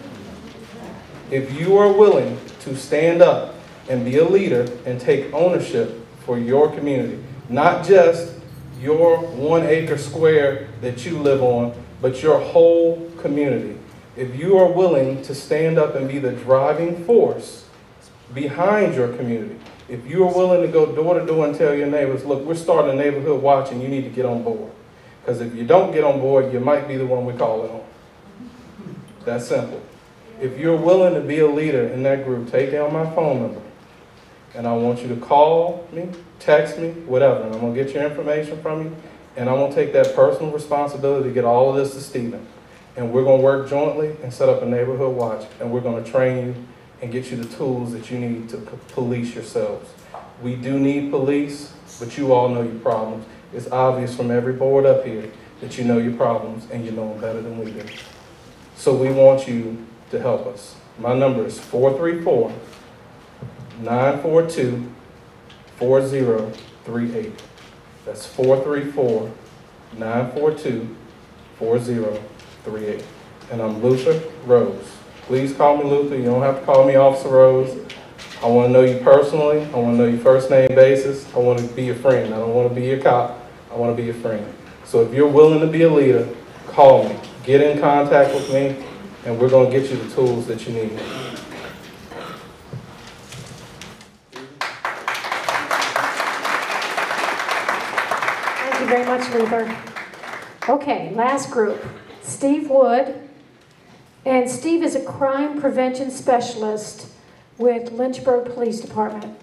If you are willing to stand up and be a leader and take ownership for your community, not just your one acre square that you live on, but your whole community. If you are willing to stand up and be the driving force behind your community, if you are willing to go door to door and tell your neighbors, look, we're starting a neighborhood watch and you need to get on board. Because if you don't get on board, you might be the one we call it on. That's simple. If you're willing to be a leader in that group, take down my phone number. And I want you to call me, text me, whatever. And I'm going to get your information from you. And I'm going to take that personal responsibility to get all of this to Stephen. And we're going to work jointly and set up a neighborhood watch. And we're going to train you and get you the tools that you need to police yourselves. We do need police, but you all know your problems. It's obvious from every board up here that you know your problems and you know them better than we do. So we want you to help us. My number is four three four, nine four two, four zero three eight. That's four three four, nine four two, four zero three eight. And I'm Luther Rose. Please call me Luther. You don't have to call me Officer Rose. I want to know you personally. I want to know your first name basis. I want to be your friend. I don't want to be your cop. I want to be your friend. So if you're willing to be a leader, call me. Get in contact with me, and we're going to get you the tools that you need. Thank you very much, Luther. Okay, last group. Steve Wood. And Steve is a crime prevention specialist with Lynchburg Police Department.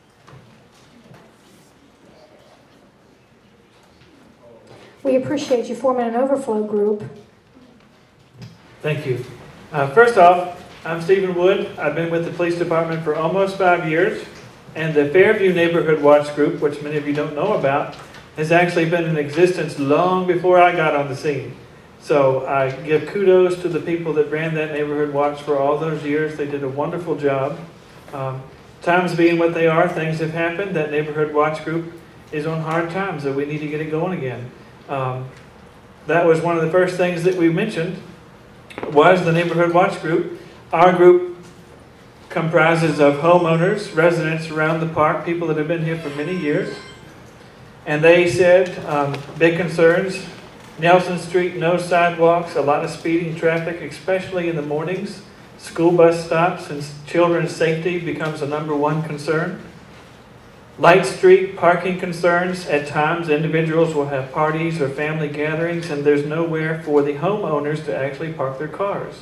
We appreciate you forming an overflow group. Thank you. Uh, first off, I'm Stephen Wood. I've been with the police department for almost five years. And the Fairview Neighborhood Watch Group, which many of you don't know about, has actually been in existence long before I got on the scene. So I give kudos to the people that ran that neighborhood watch for all those years. They did a wonderful job. Um, times being what they are, things have happened. That neighborhood watch group is on hard times, so we need to get it going again. Um, that was one of the first things that we mentioned, was the neighborhood watch group. Our group comprises of homeowners, residents around the park, people that have been here for many years. And they said, um, big concerns, Nelson Street, no sidewalks, a lot of speeding traffic, especially in the mornings. School bus stops and children's safety becomes a number one concern. Light Street, parking concerns. At times, individuals will have parties or family gatherings, and there's nowhere for the homeowners to actually park their cars.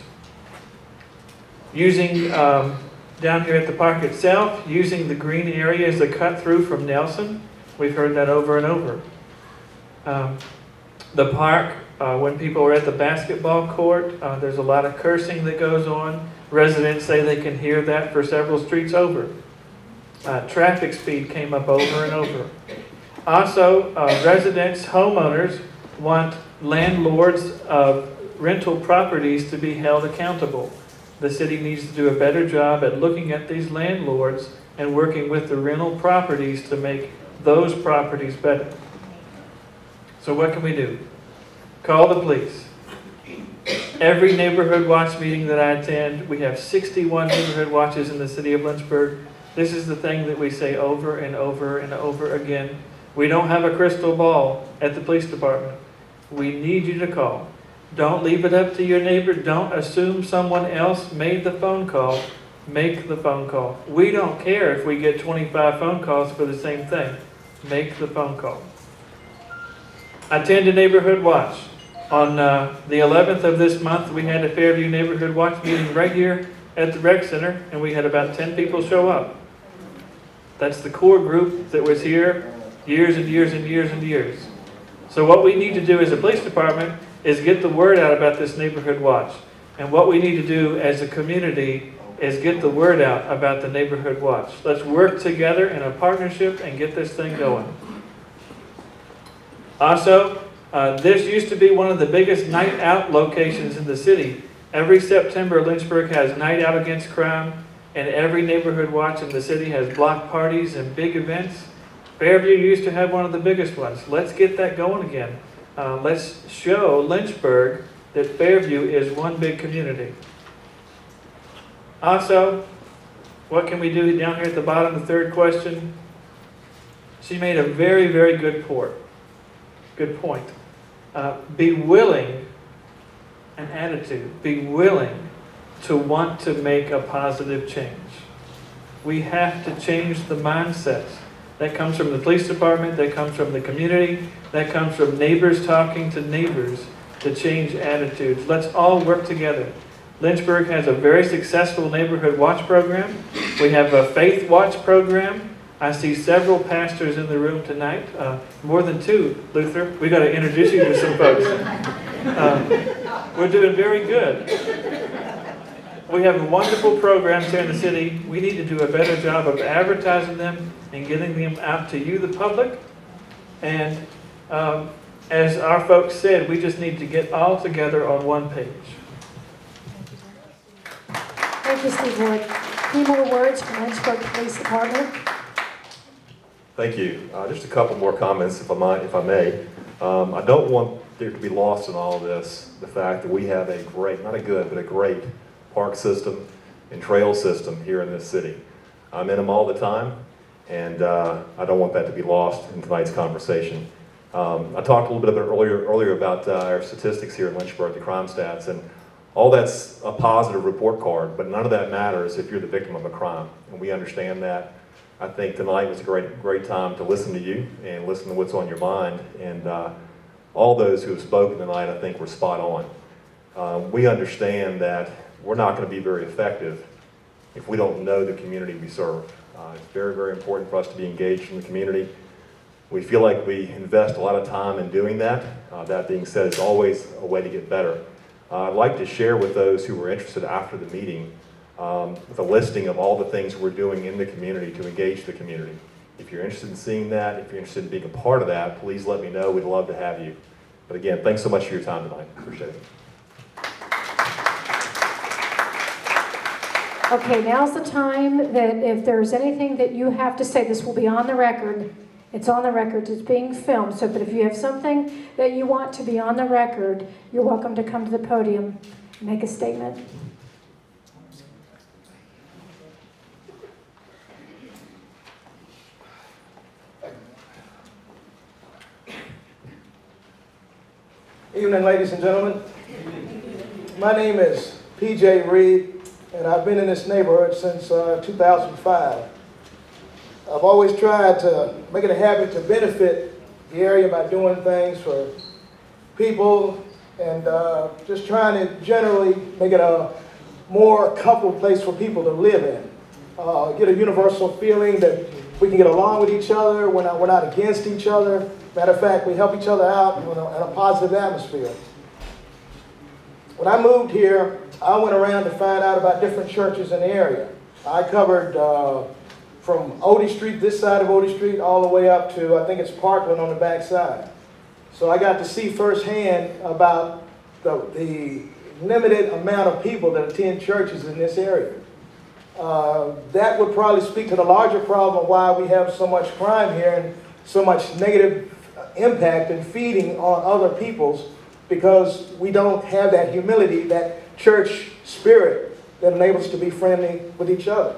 Using, um, down here at the park itself, using the green area as a cut through from Nelson. We've heard that over and over. Um, the park, uh, when people are at the basketball court, uh, there's a lot of cursing that goes on. Residents say they can hear that for several streets over. Uh, traffic speed came up over and over. Also, uh, residents, homeowners want landlords of rental properties to be held accountable. The city needs to do a better job at looking at these landlords and working with the rental properties to make those properties better. So what can we do? Call the police. Every neighborhood watch meeting that I attend, we have sixty-one neighborhood watches in the city of Lynchburg. This is the thing that we say over and over and over again. We don't have a crystal ball at the police department. We need you to call. Don't leave it up to your neighbor. Don't assume someone else made the phone call. Make the phone call. We don't care if we get twenty-five phone calls for the same thing. Make the phone call. Attend a neighborhood watch. On uh, the eleventh of this month, we had a Fairview Neighborhood Watch meeting right here at the rec center, and we had about ten people show up. That's the core group that was here years and years and years and years. So what we need to do as a police department is get the word out about this neighborhood watch. And what we need to do as a community is get the word out about the neighborhood watch. Let's work together in a partnership and get this thing going. Also, uh, this used to be one of the biggest night out locations in the city. Every September, Lynchburg has Night Out Against Crime, and every neighborhood watch in the city has block parties and big events. Fairview used to have one of the biggest ones. Let's get that going again. Uh, let's show Lynchburg that Fairview is one big community. Also, what can we do down here at the bottom, the third question? She made a very, very good point. Good point. Uh, be willing, an attitude, be willing to want to make a positive change. We have to change the mindsets. That comes from the police department, that comes from the community, that comes from neighbors talking to neighbors to change attitudes. Let's all work together. Lynchburg has a very successful neighborhood watch program. We have a faith watch program. I see several pastors in the room tonight, uh, more than two, Luther. We got to introduce you to some folks. Uh, we're doing very good. We have wonderful programs here in the city. We need to do a better job of advertising them and getting them out to you, the public. And um, as our folks said, we just need to get all together on one page. Thank you, Steve Wood. Any more words from Lynchburg Police Department? Thank you. Uh, just a couple more comments, if I might, if I may. Um, I don't want there to be lost in all of this the fact that we have a great, not a good, but a great park system and trail system here in this city. I'm in them all the time, and uh, I don't want that to be lost in tonight's conversation. Um, I talked a little bit about earlier, earlier about uh, our statistics here in Lynchburg, the crime stats, and all that's a positive report card, but none of that matters if you're the victim of a crime, and we understand that. I think tonight was a great, great time to listen to you and listen to what's on your mind, and uh, all those who have spoken tonight, I think, were spot on. Uh, we understand that we're not going to be very effective if we don't know the community we serve. Uh, it's very, very important for us to be engaged in the community. We feel like we invest a lot of time in doing that. Uh, that being said, it's always a way to get better. Uh, I'd like to share with those who were interested after the meeting um, with a listing of all the things we're doing in the community to engage the community. If you're interested in seeing that, if you're interested in being a part of that, please let me know. We'd love to have you. But again, thanks so much for your time tonight. Appreciate it. Okay, now's the time that if there's anything that you have to say, this will be on the record. It's on the record, it's being filmed, so but if you have something that you want to be on the record, you're welcome to come to the podium and make a statement. Evening, ladies and gentlemen. My name is P J Reed, and I've been in this neighborhood since uh, two thousand five. I've always tried to make it a habit to benefit the area by doing things for people and uh, just trying to generally make it a more comfortable place for people to live in. Uh, get a universal feeling that we can get along with each other, we're not, we're not against each other. Matter of fact, we help each other out in a, in a positive atmosphere. When I moved here, I went around to find out about different churches in the area. I covered uh, from Odie Street, this side of Odie Street, all the way up to, I think it's Parkland on the back side. So I got to see firsthand about the, the limited amount of people that attend churches in this area. Uh, that would probably speak to the larger problem why we have so much crime here and so much negative impact and feeding on other people's, because we don't have that humility, that church spirit that enables us to be friendly with each other.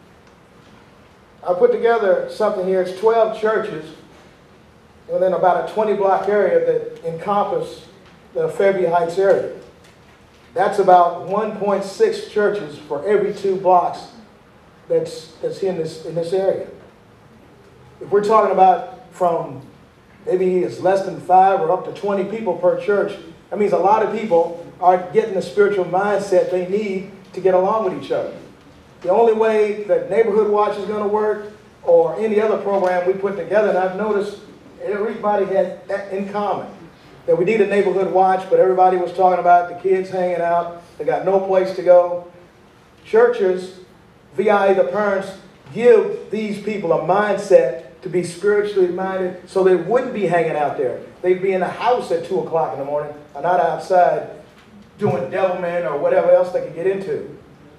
I put together something here. It's twelve churches within about a twenty block area that encompass the Fairview Heights area. That's about one point six churches for every two blocks that's, that's in this, in this area. If we're talking about from maybe it's less than five or up to twenty people per church, that means a lot of people aren't getting the spiritual mindset they need to get along with each other. The only way that Neighborhood Watch is going to work, or any other program we put together, and I've noticed everybody had that in common, that we need a Neighborhood Watch, but everybody was talking about the kids hanging out, they got no place to go. Churches, via the parents, give these people a mindset to be spiritually minded so they wouldn't be hanging out there. They'd be in the house at two o'clock in the morning and not outside doing devilment or whatever else they could get into.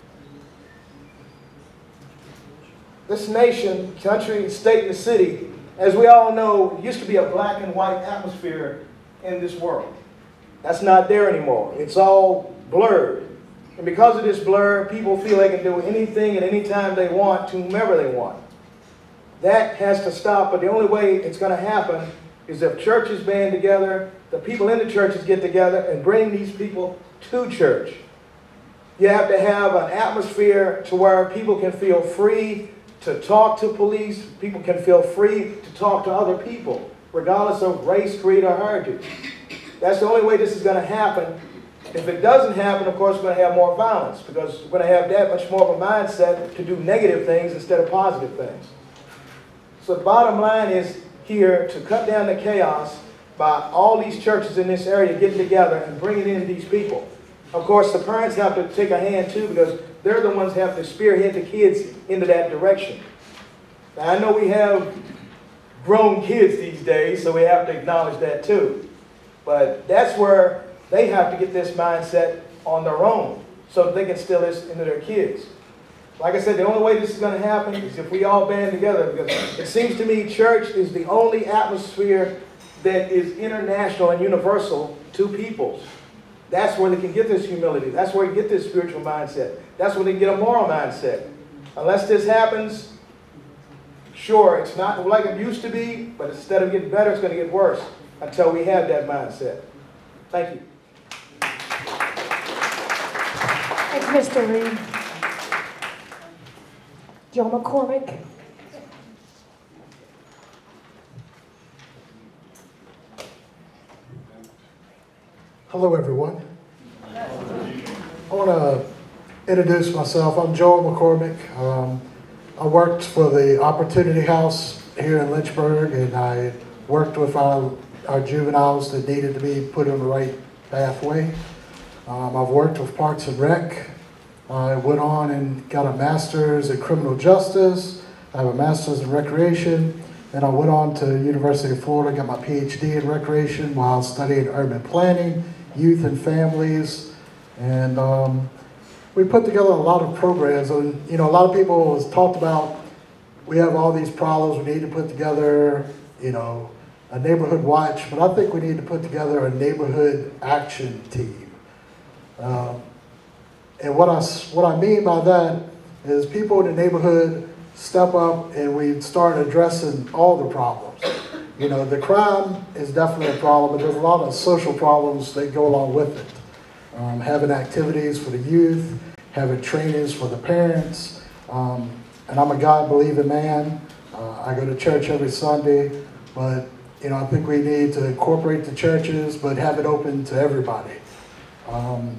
This nation, country, state, and the city, as we all know, used to be a black and white atmosphere in this world. That's not there anymore. It's all blurred. And because of this blur, people feel they can do anything at any time they want to whomever they want. That has to stop, but the only way it's going to happen is if churches band together, the people in the churches get together and bring these people to church. You have to have an atmosphere to where people can feel free to talk to police. People can feel free to talk to other people, regardless of race, creed, or heritage. That's the only way this is going to happen. If it doesn't happen, of course, we're going to have more violence, because we're going to have that much more of a mindset to do negative things instead of positive things. So the bottom line is here to cut down the chaos by all these churches in this area getting together and bringing in these people. Of course, the parents have to take a hand too, because they're the ones who have to spearhead the kids into that direction. Now, I know we have grown kids these days, so we have to acknowledge that too. But that's where they have to get this mindset on their own so that they can instill this into their kids. Like I said, the only way this is going to happen is if we all band together, because it seems to me church is the only atmosphere that is international and universal to peoples. That's where they can get this humility. That's where you get this spiritual mindset. That's where they get a moral mindset. Unless this happens, sure, it's not like it used to be, but instead of getting better, it's going to get worse until we have that mindset. Thank you. Thank you, Mister Reed. Joe McCormick. Hello, everyone. I want to introduce myself. I'm Joel McCormick. Um, I worked for the Opportunity House here in Lynchburg, and I worked with our, our juveniles that needed to be put on the right pathway. Um, I've worked with Parks and Rec. I went on and got a master's in criminal justice. I have a master's in recreation. And I went on to University of Florida, got my P H D in recreation while studying urban planning, youth and families. And um, we put together a lot of programs. And, you know, a lot of people have talked about, we have all these problems, we need to put together, you know, a neighborhood watch. But I think we need to put together a neighborhood action team. Um, and what I, what I mean by that is people in the neighborhood step up and we start addressing all the problems. You know, the crime is definitely a problem, but there's a lot of social problems that go along with it. Um, having activities for the youth, having trainings for the parents. Um, and I'm a God-believing man. Uh, I go to church every Sunday, but you know, I think we need to incorporate the churches, but have it open to everybody. Um,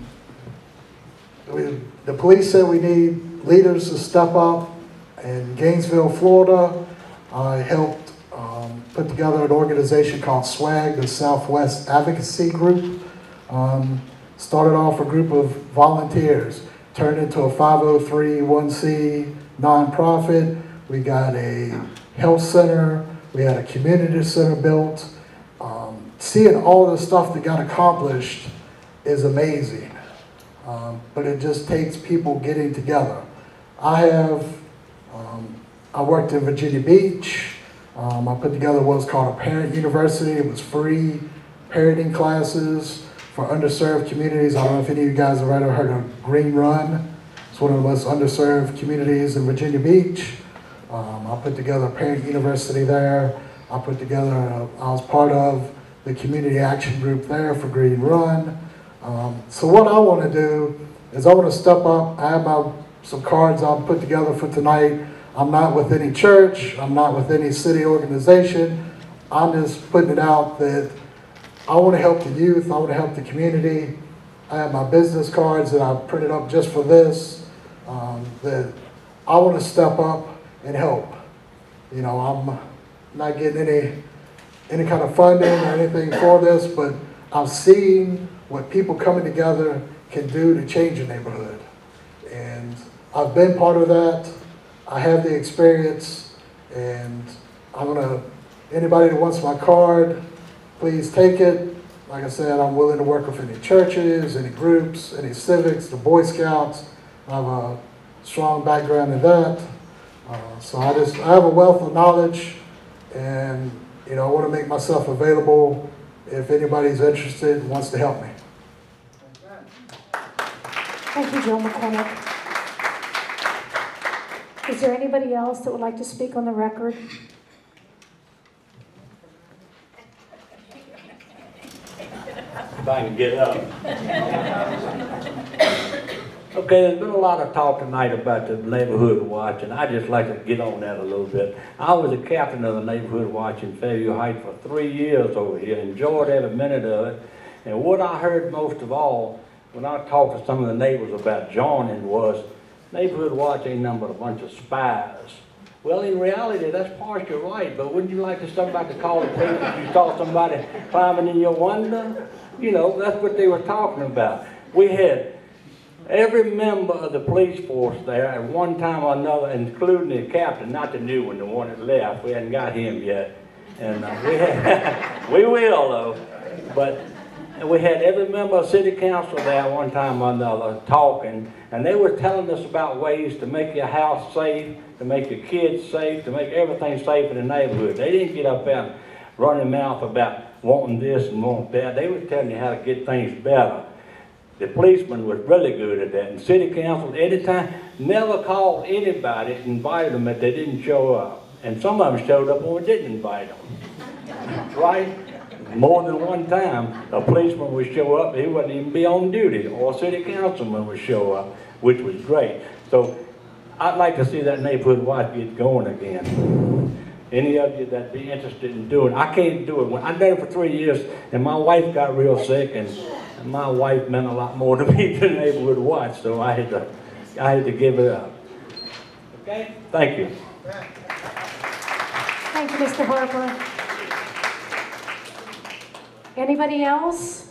we, the police said we need leaders to step up. In Gainesville, Florida, I helped um, put together an organization called SWAG, the Southwest Advocacy Group. Um, started off a group of volunteers, turned into a five oh three one C nonprofit. We got a health center. We had a community center built. Um, seeing all the stuff that got accomplished is amazing. Um, but it just takes people getting together. I have Um, I worked in Virginia Beach. Um, I put together what's called a parent university. It was free parenting classes for underserved communities. I don't know if any of you guys have ever heard of Green Run. It's one of the most underserved communities in Virginia Beach. Um, I put together a parent university there. I put together, a, I was part of the community action group there for Green Run. Um, so what I want to do is I want to step up. I have my some cards I'll put together for tonight. I'm not with any church. I'm not with any city organization. I'm just putting it out that I want to help the youth. I want to help the community. I have my business cards that I printed up just for this. Um, that I want to step up and help. You know, I'm not getting any any kind of funding or anything for this, but I've seen what people coming together can do to change a neighborhood. And I've been part of that. I have the experience, and I'm gonna, anybody that wants my card, please take it. Like I said, I'm willing to work with any churches, any groups, any civics, the Boy Scouts. I have a strong background in that. Uh, so I just, I have a wealth of knowledge, and you know, I want to make myself available if anybody's interested and wants to help me. Thank you, Joe McCormick. Is there anybody else that would like to speak on the record? If I can get up. Okay, there's been a lot of talk tonight about the neighborhood watch, and I'd just like to get on that a little bit. I was a captain of the neighborhood watch in Fairview Heights for three years over here, enjoyed every minute of it. And what I heard most of all, when I talked to some of the neighbors about joining, was neighborhood watch ain't nothing but a bunch of spies. Well, in reality, that's partially right, but wouldn't you like to somebody to call the police if you saw somebody climbing in your window? You know, that's what they were talking about. We had every member of the police force there at one time or another, including the captain, not the new one, the one that left. We hadn't got him yet. And uh, we, had, we will, though. But we had every member of city council there one time or another talking, and they were telling us about ways to make your house safe, to make your kids safe, to make everything safe in the neighborhood. They didn't get up there and run their mouth about wanting this and wanting that. They were telling you how to get things better. The policeman was really good at that. And city council, anytime, never called anybody, invited them if they didn't show up. And some of them showed up when we didn't invite them. Right? More than one time, a policeman would show up, he wouldn't even be on duty, or a city councilman would show up, which was great. So I'd like to see that neighborhood watch get going again. Any of you that'd be interested in doing it. I can't do it. When I did it for three years, and my wife got real sick, and And my wife meant a lot more to me than the neighborhood watch, so I had to, I had to give it up. Okay? Thank you. Thank you, Mister Harper. Anybody else?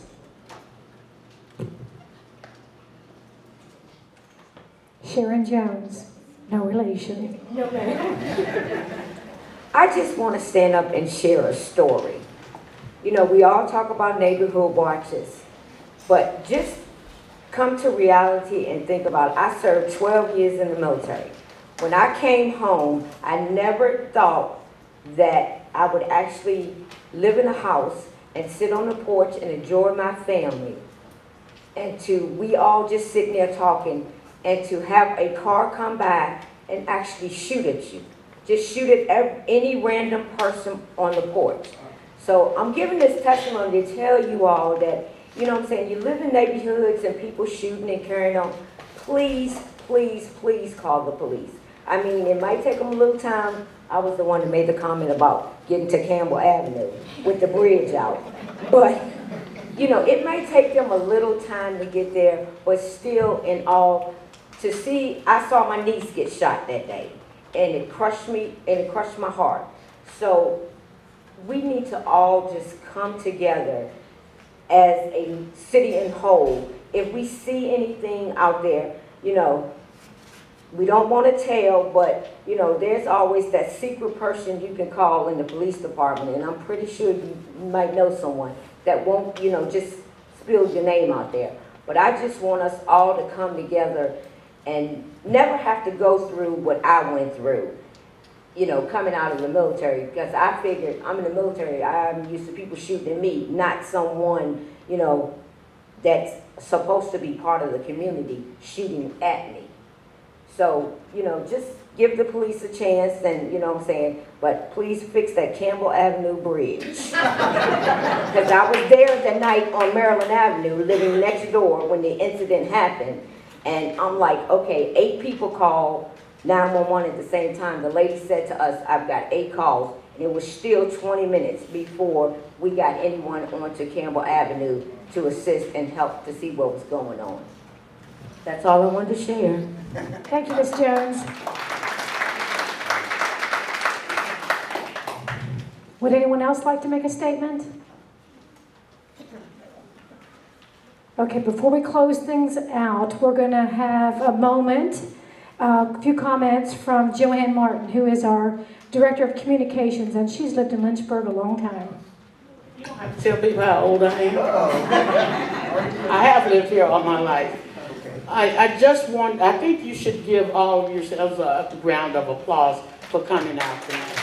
Sharon Jones, no relation. No, ma'am. I just want to stand up and share a story. You know, we all talk about neighborhood watches. But just come to reality and think about it. I served twelve years in the military. When I came home, I never thought that I would actually live in a house and sit on the porch and enjoy my family. And to, we all just sitting there talking, and to have a car come by and actually shoot at you. Just shoot at every, any random person on the porch. So I'm giving this testimony to tell you all that, you know what I'm saying, you live in neighborhoods and people shooting and carrying on. Please, please, please call the police. I mean, it might take them a little time. I was the one that made the comment about getting to Campbell Avenue with the bridge out. But, you know, it might take them a little time to get there, but still in all, to see, I saw my niece get shot that day, and it crushed me, and it crushed my heart. So we need to all just come together as a city in whole. If we see anything out there, you know, we don't want to tell, but, you know, there's always that secret person you can call in the police department, and I'm pretty sure you might know someone that won't, you know, just spill your name out there. But I just want us all to come together and never have to go through what I went through, you know, coming out of the military, because I figured I'm in the military, I'm used to people shooting at me, not someone, you know, that's supposed to be part of the community shooting at me. So, you know, just give the police a chance, and, you know what I'm saying, but please fix that Campbell Avenue bridge. Because I was there the night on Maryland Avenue, living next door when the incident happened, and I'm like, okay, eight people called nine one one at the same time. The lady said to us, I've got eight calls, and it was still twenty minutes before we got anyone onto Campbell Avenue to assist and help to see what was going on. That's all I wanted to share. Thank you, Miz Jones. Would anyone else like to make a statement? Okay, before we close things out, we're going to have a moment, uh, a few comments from Joanne Martin, who is our Director of Communications, and she's lived in Lynchburg a long time. You don't have to tell people how old I am. I have lived here all my life. I, I just want, I think you should give all of yourselves a, a round of applause for coming out tonight.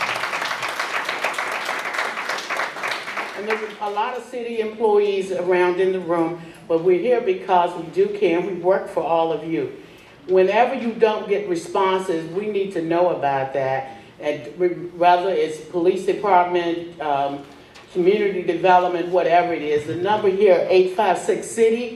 And there's a lot of city employees around in the room, but we're here because we do care and we work for all of you. Whenever you don't get responses, we need to know about that. And whether it's police department, um, community development, whatever it is, the number here, eight five six city.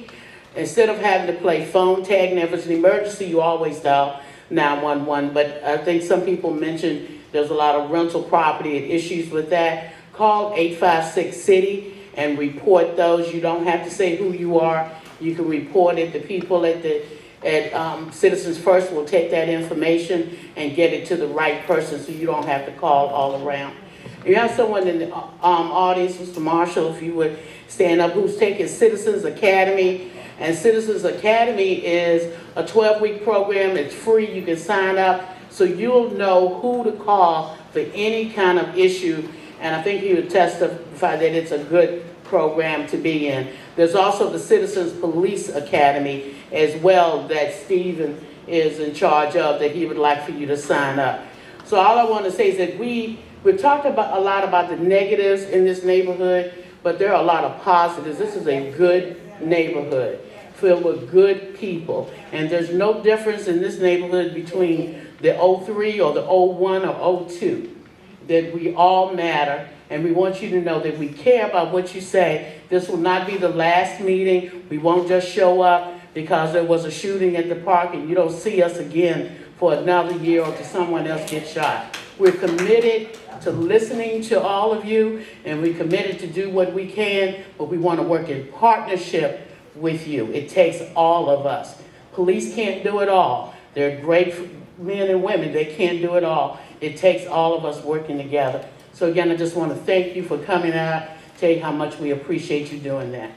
Instead of having to play phone tag, and if it's an emergency, you always dial nine one one. But I think some people mentioned there's a lot of rental property and issues with that. Call eight five six city and report those. You don't have to say who you are. You can report it. The people at the at um, Citizens First will take that information and get it to the right person, so you don't have to call all around. You have someone in the um, audience, Mister Marshall, if you would stand up, who's taking Citizens Academy. And Citizens Academy is a twelve-week program. It's free. You can sign up, so you'll know who to call for any kind of issue. And I think he would testify that it's a good program to be in. There's also the Citizens Police Academy as well that Stephen is in charge of, that he would like for you to sign up. So all I want to say is that we, we've talked about a lot about the negatives in this neighborhood, but there are a lot of positives. This is a good neighborhood filled with good people. And there's no difference in this neighborhood between the oh three or the oh one or oh two. That we all matter, and we want you to know that we care about what you say. This will not be the last meeting. We won't just show up because there was a shooting at the park and you don't see us again for another year or to someone else get shot. We're committed to listening to all of you, and we're committed to do what we can, but we want to work in partnership with you. It takes all of us. Police can't do it all. They're great men and women. They can't do it all. It takes all of us working together. So again, I just want to thank you for coming out, tell you how much we appreciate you doing that.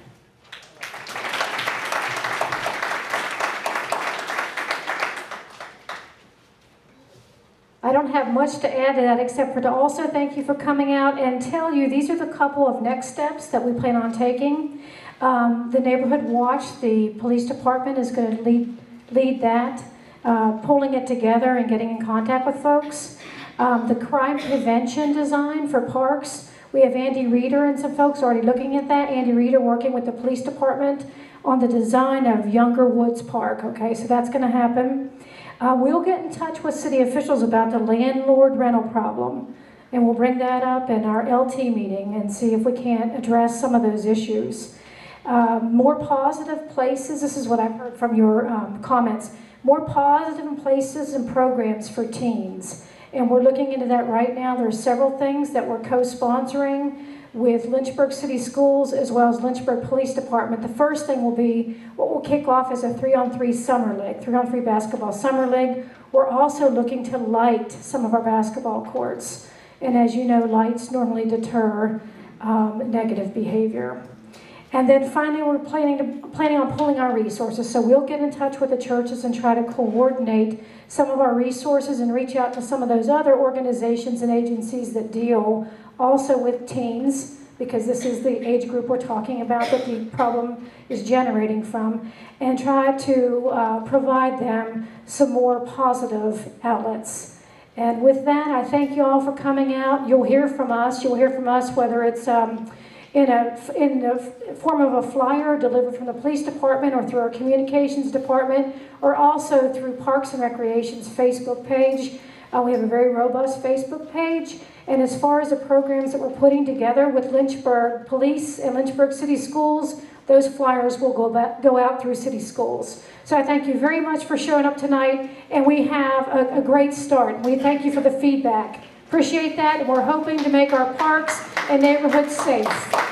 I don't have much to add to that except for to also thank you for coming out and tell you these are the couple of next steps that we plan on taking. Um, the Neighborhood Watch, the police department is going to lead, lead that, uh, pulling it together and getting in contact with folks. Um, the crime prevention design for parks, we have Andy Reeder and some folks already looking at that. Andy Reeder working with the police department on the design of Younger Woods Park, okay, so that's going to happen. Uh, we'll get in touch with city officials about the landlord rental problem, and we'll bring that up in our L T meeting and see if we can't address some of those issues. Uh, more positive places, this is what I've heard from your um, comments, more positive places and programs for teens. And we're looking into that right now. There are several things that we're co-sponsoring with Lynchburg City Schools as well as Lynchburg Police Department. The first thing will be what will kick off as a three-on-three summer league, three-on-three basketball summer league. We're also looking to light some of our basketball courts. And as you know, lights normally deter um, negative behavior. And then finally, we're planning, to, planning on pulling our resources. So we'll get in touch with the churches and try to coordinate some of our resources and reach out to some of those other organizations and agencies that deal also with teens, because this is the age group we're talking about that the problem is generating from, and try to uh, provide them some more positive outlets. And with that, I thank you all for coming out. You'll hear from us. You'll hear from us whether it's um, in a in the form of a flyer delivered from the police department or through our communications department, or also through Parks and Recreation's Facebook page. Uh, we have a very robust Facebook page. And as far as the programs that we're putting together with Lynchburg Police and Lynchburg City Schools, those flyers will go, back, go out through city schools. So I thank you very much for showing up tonight, and we have a, a great start. We thank you for the feedback. Appreciate that, and we're hoping to make our parks and neighborhoods safe.